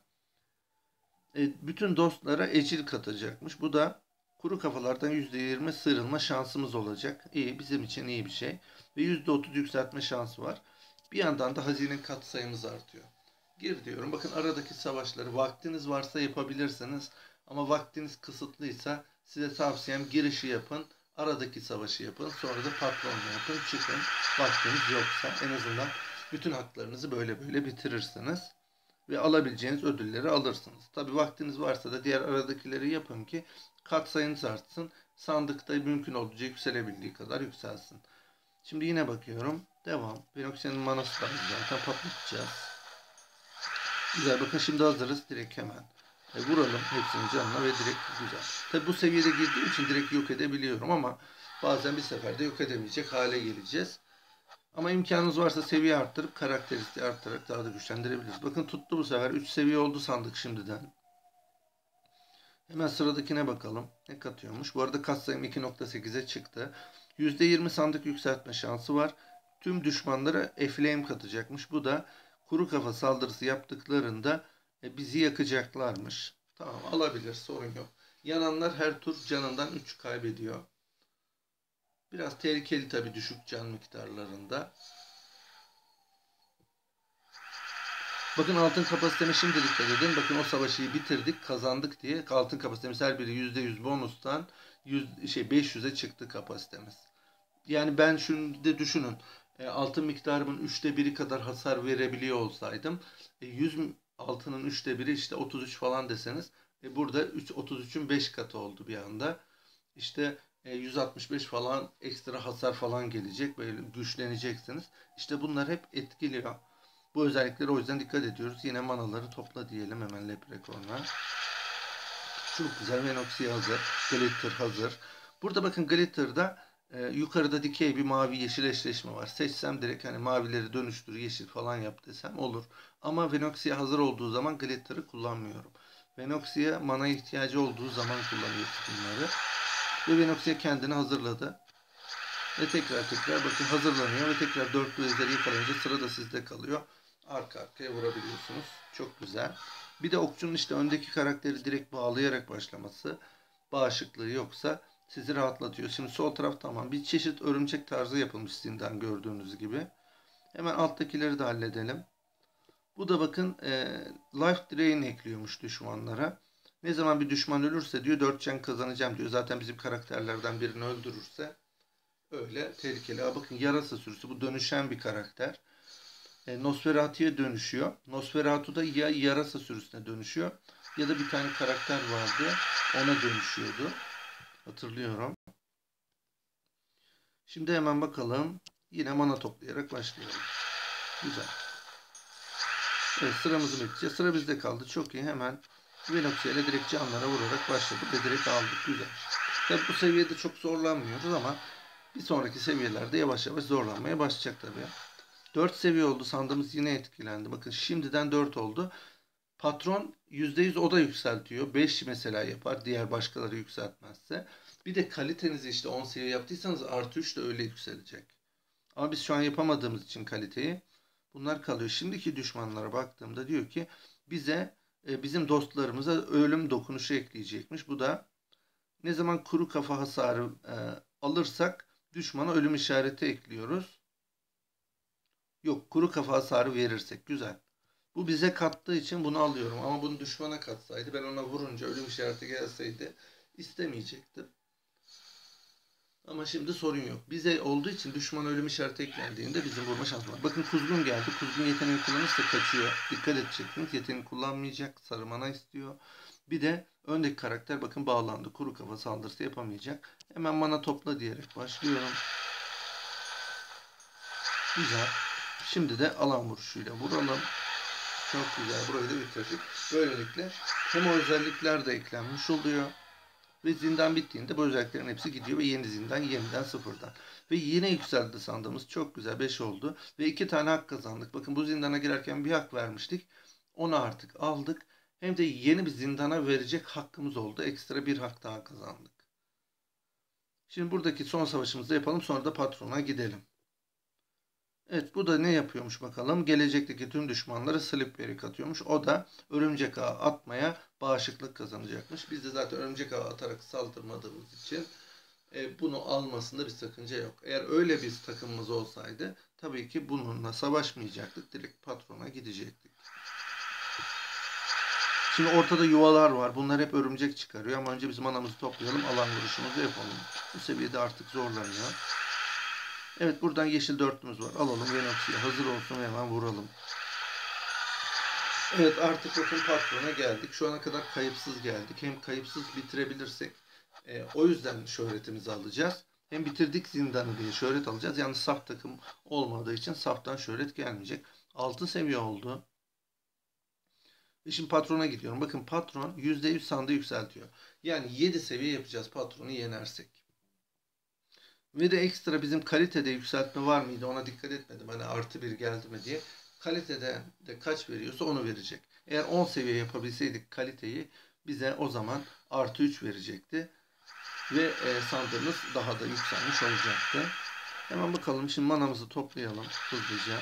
E, bütün dostlara ecil katacakmış. Bu da kuru kafalardan yüzde yirmi sıyrılma şansımız olacak. İyi, bizim için iyi bir şey. Ve yüzde otuz yükseltme şansı var. Bir yandan da hazine kat sayımız artıyor. Gir diyorum. Bakın aradaki savaşları vaktiniz varsa yapabilirsiniz. Ama vaktiniz kısıtlıysa size tavsiyem girişi yapın. Aradaki savaşı yapın. Sonra da patronla yapın. Çıkın. Vaktiniz yoksa en azından bütün haklarınızı böyle böyle bitirirsiniz. Ve alabileceğiniz ödülleri alırsınız. Tabi vaktiniz varsa da diğer aradakileri yapın ki kat sayınız artsın. Sandıkta mümkün olduğunca yükselebildiği kadar yükselsin. Şimdi yine bakıyorum. Devam. Venoxia'nın manası da zaten patlatacağız. Güzel, bakın şimdi hazırız. Direkt hemen e, vuralım hepsinin canına ve direkt güzel. Tabi bu seviyede girdiğim için direkt yok edebiliyorum ama bazen bir seferde yok edemeyecek hale geleceğiz. Ama imkanınız varsa seviye arttırıp karakteristiği arttırarak daha da güçlendirebiliriz. Bakın tuttu bu sefer. üç seviye oldu sandık şimdiden. Hemen sıradakine bakalım. Ne katıyormuş? Bu arada katsayım iki nokta sekize çıktı. yüzde yirmi sandık yükseltme şansı var. Tüm düşmanlara Flame katacakmış. Bu da kuru kafa saldırısı yaptıklarında e, bizi yakacaklarmış. Tamam, alabilir, sorun yok. Yananlar her tur canından üç kaybediyor. Biraz tehlikeli tabi düşük can miktarlarında. Bakın altın kapasiteme şimdi dikkat edin. Bakın o savaşı bitirdik, kazandık diye altın kapasitemiz her biri yüzde yüz bonustan yüz, şey beş yüze çıktı kapasitemiz. Yani ben şunu da düşünün. E, altın miktarımın üçte biri kadar hasar verebiliyor olsaydım e, yüz altının üçte biri işte otuz üç falan deseniz e, burada üç, otuz üçün beş katı oldu bir anda. İşte e, yüz altmış beş falan ekstra hasar falan gelecek. Böyle güçleneceksiniz. İşte bunlar hep etkiliyor. Bu özelliklere o yüzden dikkat ediyoruz. Yine manaları topla diyelim hemen Leprechaun'a. Çok güzel. Venoxia hazır. Glitter hazır. Burada bakın Glitter'da e, yukarıda dikey bir mavi yeşil eşleşme var. Seçsem direkt hani mavileri dönüştür yeşil falan yap desem olur. Ama Venoxia hazır olduğu zaman Glitter'ı kullanmıyorum. Venoxia mana ihtiyacı olduğu zaman kullanıyor bunları. Ve Venoxia kendini hazırladı. Ve tekrar tekrar bakın hazırlanıyor ve tekrar dörtlü ejderi yakalayınca sıra da sizde kalıyor. Arka arkaya vurabiliyorsunuz. Çok güzel. Bir de okçunun işte öndeki karakteri direkt bağlayarak başlaması, bağışıklığı yoksa sizi rahatlatıyor. Şimdi sol taraf tamam. Bir çeşit örümcek tarzı yapılmış zindan gördüğünüz gibi. Hemen alttakileri de halledelim. Bu da bakın e, life drain ekliyormuş düşmanlara. Ne zaman bir düşman ölürse diyor dört can kazanacağım diyor. Zaten bizim karakterlerden birini öldürürse öyle tehlikeli. Aa, bakın yarasa sürüsü, bu dönüşen bir karakter. E, Nosferatu'ya dönüşüyor. Nosferatu da ya yarasa sürüsüne dönüşüyor ya da bir tane karakter vardı ona dönüşüyordu. Hatırlıyorum. Şimdi hemen bakalım. Yine mana toplayarak başlayalım. Güzel. Evet, sıramızı bekleyeceğiz. Sıra bizde kaldı. Çok iyi. Hemen Venoxia ile direkt canlara vurarak başladık ve direkt aldık. Güzel. Tabi bu seviyede çok zorlanmıyoruz ama bir sonraki seviyelerde yavaş yavaş zorlanmaya başlayacak tabii. dört seviye oldu. Sandığımız yine etkilendi. Bakın şimdiden dört oldu. Patron yüzde yüz o da yükseltiyor. beş mesela yapar. Diğer başkaları yükseltmezse. Bir de kalitenizi işte on seviye yaptıysanız artı üç de öyle yükselecek. Ama biz şu an yapamadığımız için kaliteyi bunlar kalıyor. Şimdiki düşmanlara baktığımda diyor ki bize e, bizim dostlarımıza ölüm dokunuşu ekleyecekmiş. Bu da Ne zaman kuru kafa hasarı e, alırsak düşmana ölüm işareti ekliyoruz. Yok, kuru kafa hasarı verirsek. Güzel. Bu bize kattığı için bunu alıyorum. Ama bunu düşmana katsaydı, ben ona vurunca ölüm işareti gelseydi istemeyecektim. Ama şimdi sorun yok. Bize olduğu için düşman ölüm işareti eklendiğinde bizim vurma şansımız var. Bakın kuzgun geldi. Kuzgun yeteneğini kullanırsa kaçıyor. Dikkat edeceksiniz. Yeteneğini kullanmayacak. Sarı mana istiyor. Bir de öndeki karakter bakın bağlandı. Kuru kafa saldırısı yapamayacak. Hemen mana topla diyerek başlıyorum. Güzel. Şimdi de alan vuruşuyla vuralım. Çok güzel. Burayı da bitirdik. Böylelikle hem o özellikler de eklenmiş oluyor. Ve zindan bittiğinde bu özelliklerin hepsi gidiyor ve yeni zindan yeniden sıfırdan. Ve yine yükseldi sandığımız. Çok güzel. beş oldu. Ve iki tane hak kazandık. Bakın bu zindana girerken bir hak vermiştik. Onu artık aldık. Hem de yeni bir zindana verecek hakkımız oldu. Ekstra bir hak daha kazandık. Şimdi buradaki son savaşımızı yapalım. Sonra da patrona gidelim. Evet, bu da ne yapıyormuş bakalım. Gelecekteki tüm düşmanlara slip berik atıyormuş. O da örümcek ağı atmaya bağışıklık kazanacakmış. Biz de zaten örümcek ağı atarak saldırmadığımız için e, bunu almasında bir sakınca yok. Eğer öyle bir takımımız olsaydı tabii ki bununla savaşmayacaktık. Direkt patrona gidecektik. Şimdi ortada yuvalar var. Bunlar hep örümcek çıkarıyor. Ama önce biz manamızı toplayalım. Alan vuruşumuzu yapalım. Bu seviyede artık zorlanıyor. Evet, buradan yeşil dörtlümüz var. Alalım. Venoxia hazır olsun ve hemen vuralım. Evet, artık bakın patrona geldik. Şu ana kadar kayıpsız geldik. Hem kayıpsız bitirebilirsek e, o yüzden şöhretimizi alacağız. Hem bitirdik zindanı diye şöhret alacağız. Yani saf takım olmadığı için saftan şöhret gelmeyecek. altı seviye oldu. Ve şimdi patrona gidiyorum. Bakın patron yüzde yüz sandığı yükseltiyor. Yani yedi seviye yapacağız patronu yenersek. Ve de ekstra bizim kalitede yükseltme var mıydı, ona dikkat etmedim. Hani artı bir geldi mi diye. Kalitede de kaç veriyorsa onu verecek. Eğer on seviye yapabilseydik kaliteyi, bize o zaman artı üç verecekti. Ve e, sandığımız daha da yükselmiş olacaktı. Hemen bakalım, şimdi manamızı toplayalım hızlıca.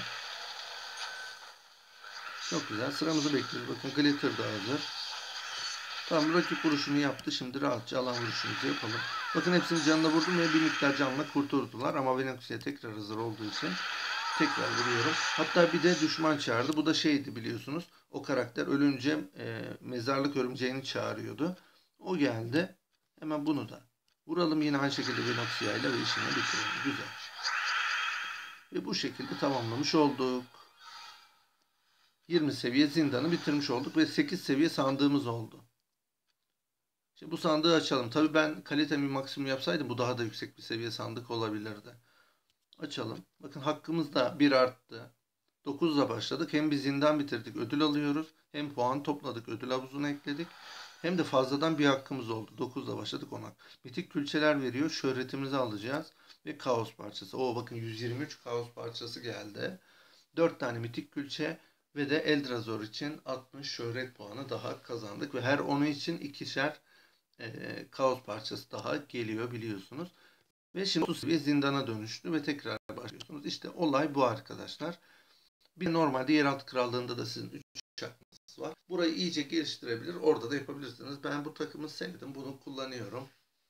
Çok güzel, sıramızı bekliyoruz. Bakın glitter da hazır. Tamam, rakip vuruşunu yaptı. Şimdi rahatça alan vuruşumuzu yapalım. Bakın hepsini canına vurdum ve bir miktar canla kurtuldular. Ama Venoxia tekrar hazır olduğu için tekrar vuruyorum. Hatta bir de düşman çağırdı. Bu da şeydi, biliyorsunuz. O karakter ölünce e, mezarlık örümceğini çağırıyordu. O geldi. Hemen bunu da vuralım yine aynı şekilde Venoxia ile ve işini bitirelim. Güzel. Ve bu şekilde tamamlamış olduk. yirmi seviye zindanı bitirmiş olduk ve sekiz seviye sandığımız oldu. Şimdi bu sandığı açalım. Tabii ben kalitemi maksimum yapsaydım bu daha da yüksek bir seviye sandık olabilirdi. Açalım. Bakın hakkımız da bir arttı. dokuzla başladık. Hem bir zindan bitirdik, ödül alıyoruz. Hem puan topladık, ödül havuzuna ekledik. Hem de fazladan bir hakkımız oldu. dokuzla başladık, on hak. Mitik külçeler veriyor. Şöhretimizi alacağız. Ve kaos parçası. Oo, bakın yüz yirmi üç kaos parçası geldi. dört tane mitik külçe ve de Eldrazi için altmış şöhret puanı daha kazandık. Ve her onu için ikişer e, kaos parçası daha geliyor, biliyorsunuz. Ve şimdi otuz seviye zindana dönüştü ve tekrar başlıyorsunuz. İşte olay bu arkadaşlar. Bir normalde Yeraltı Krallığı'nda da sizin üç hakkınız var. Burayı iyice geliştirebilir. Orada da yapabilirsiniz. Ben bu takımı sevdim. Bunu kullanıyorum.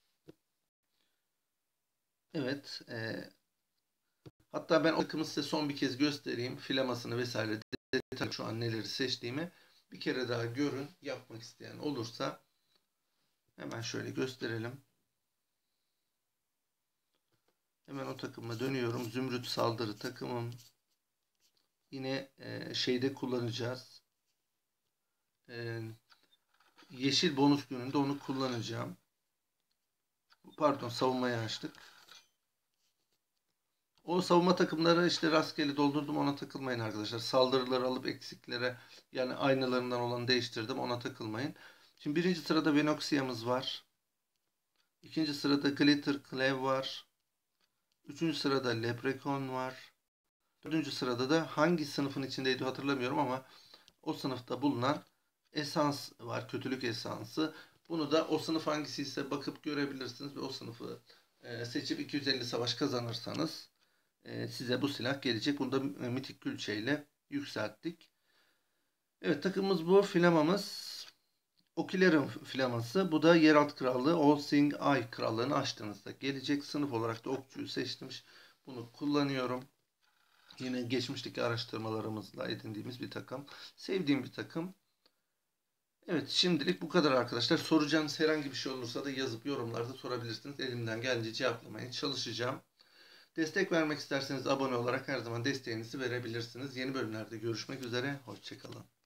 Evet. E, hatta ben o takımı size son bir kez göstereyim. Filamasını vesaire. Detaylı şu an neleri seçtiğimi bir kere daha görün. Yapmak isteyen olursa hemen şöyle gösterelim. Hemen o takıma dönüyorum. Zümrüt saldırı takımım. Yine e, şeyde kullanacağız. E, yeşil bonus gününde onu kullanacağım. Pardon, savunmayı açtık. O savunma takımları işte rastgele doldurdum, ona takılmayın arkadaşlar. Saldırıları alıp eksiklere, yani aynalarından olanı değiştirdim, ona takılmayın. Şimdi birinci sırada Venoxia'mız var. İkinci sırada Glitter Cleave var. Üçüncü sırada Leprechaun var. Dördüncü sırada da hangi sınıfın içindeydi hatırlamıyorum ama o sınıfta bulunan esans var. Kötülük esansı. Bunu da o sınıf hangisiyse bakıp görebilirsiniz ve o sınıfı e, seçip iki yüz elli savaş kazanırsanız e, size bu silah gelecek. Bunu da mitik külçeyle yükselttik. Evet, takımımız bu. Filamamız Okilerin flaması. Bu da Yeraltı Krallığı. Olsing Ay Krallığını açtığınızda gelecek. Sınıf olarak da okçuyu seçmiş. Bunu kullanıyorum. Yine geçmişteki araştırmalarımızla edindiğimiz bir takım. Sevdiğim bir takım. Evet, şimdilik bu kadar arkadaşlar. Soracağınız herhangi bir şey olursa da yazıp yorumlarda sorabilirsiniz. Elimden gelince cevaplamaya çalışacağım. Destek vermek isterseniz abone olarak her zaman desteğinizi verebilirsiniz. Yeni bölümlerde görüşmek üzere. Hoşça kalın.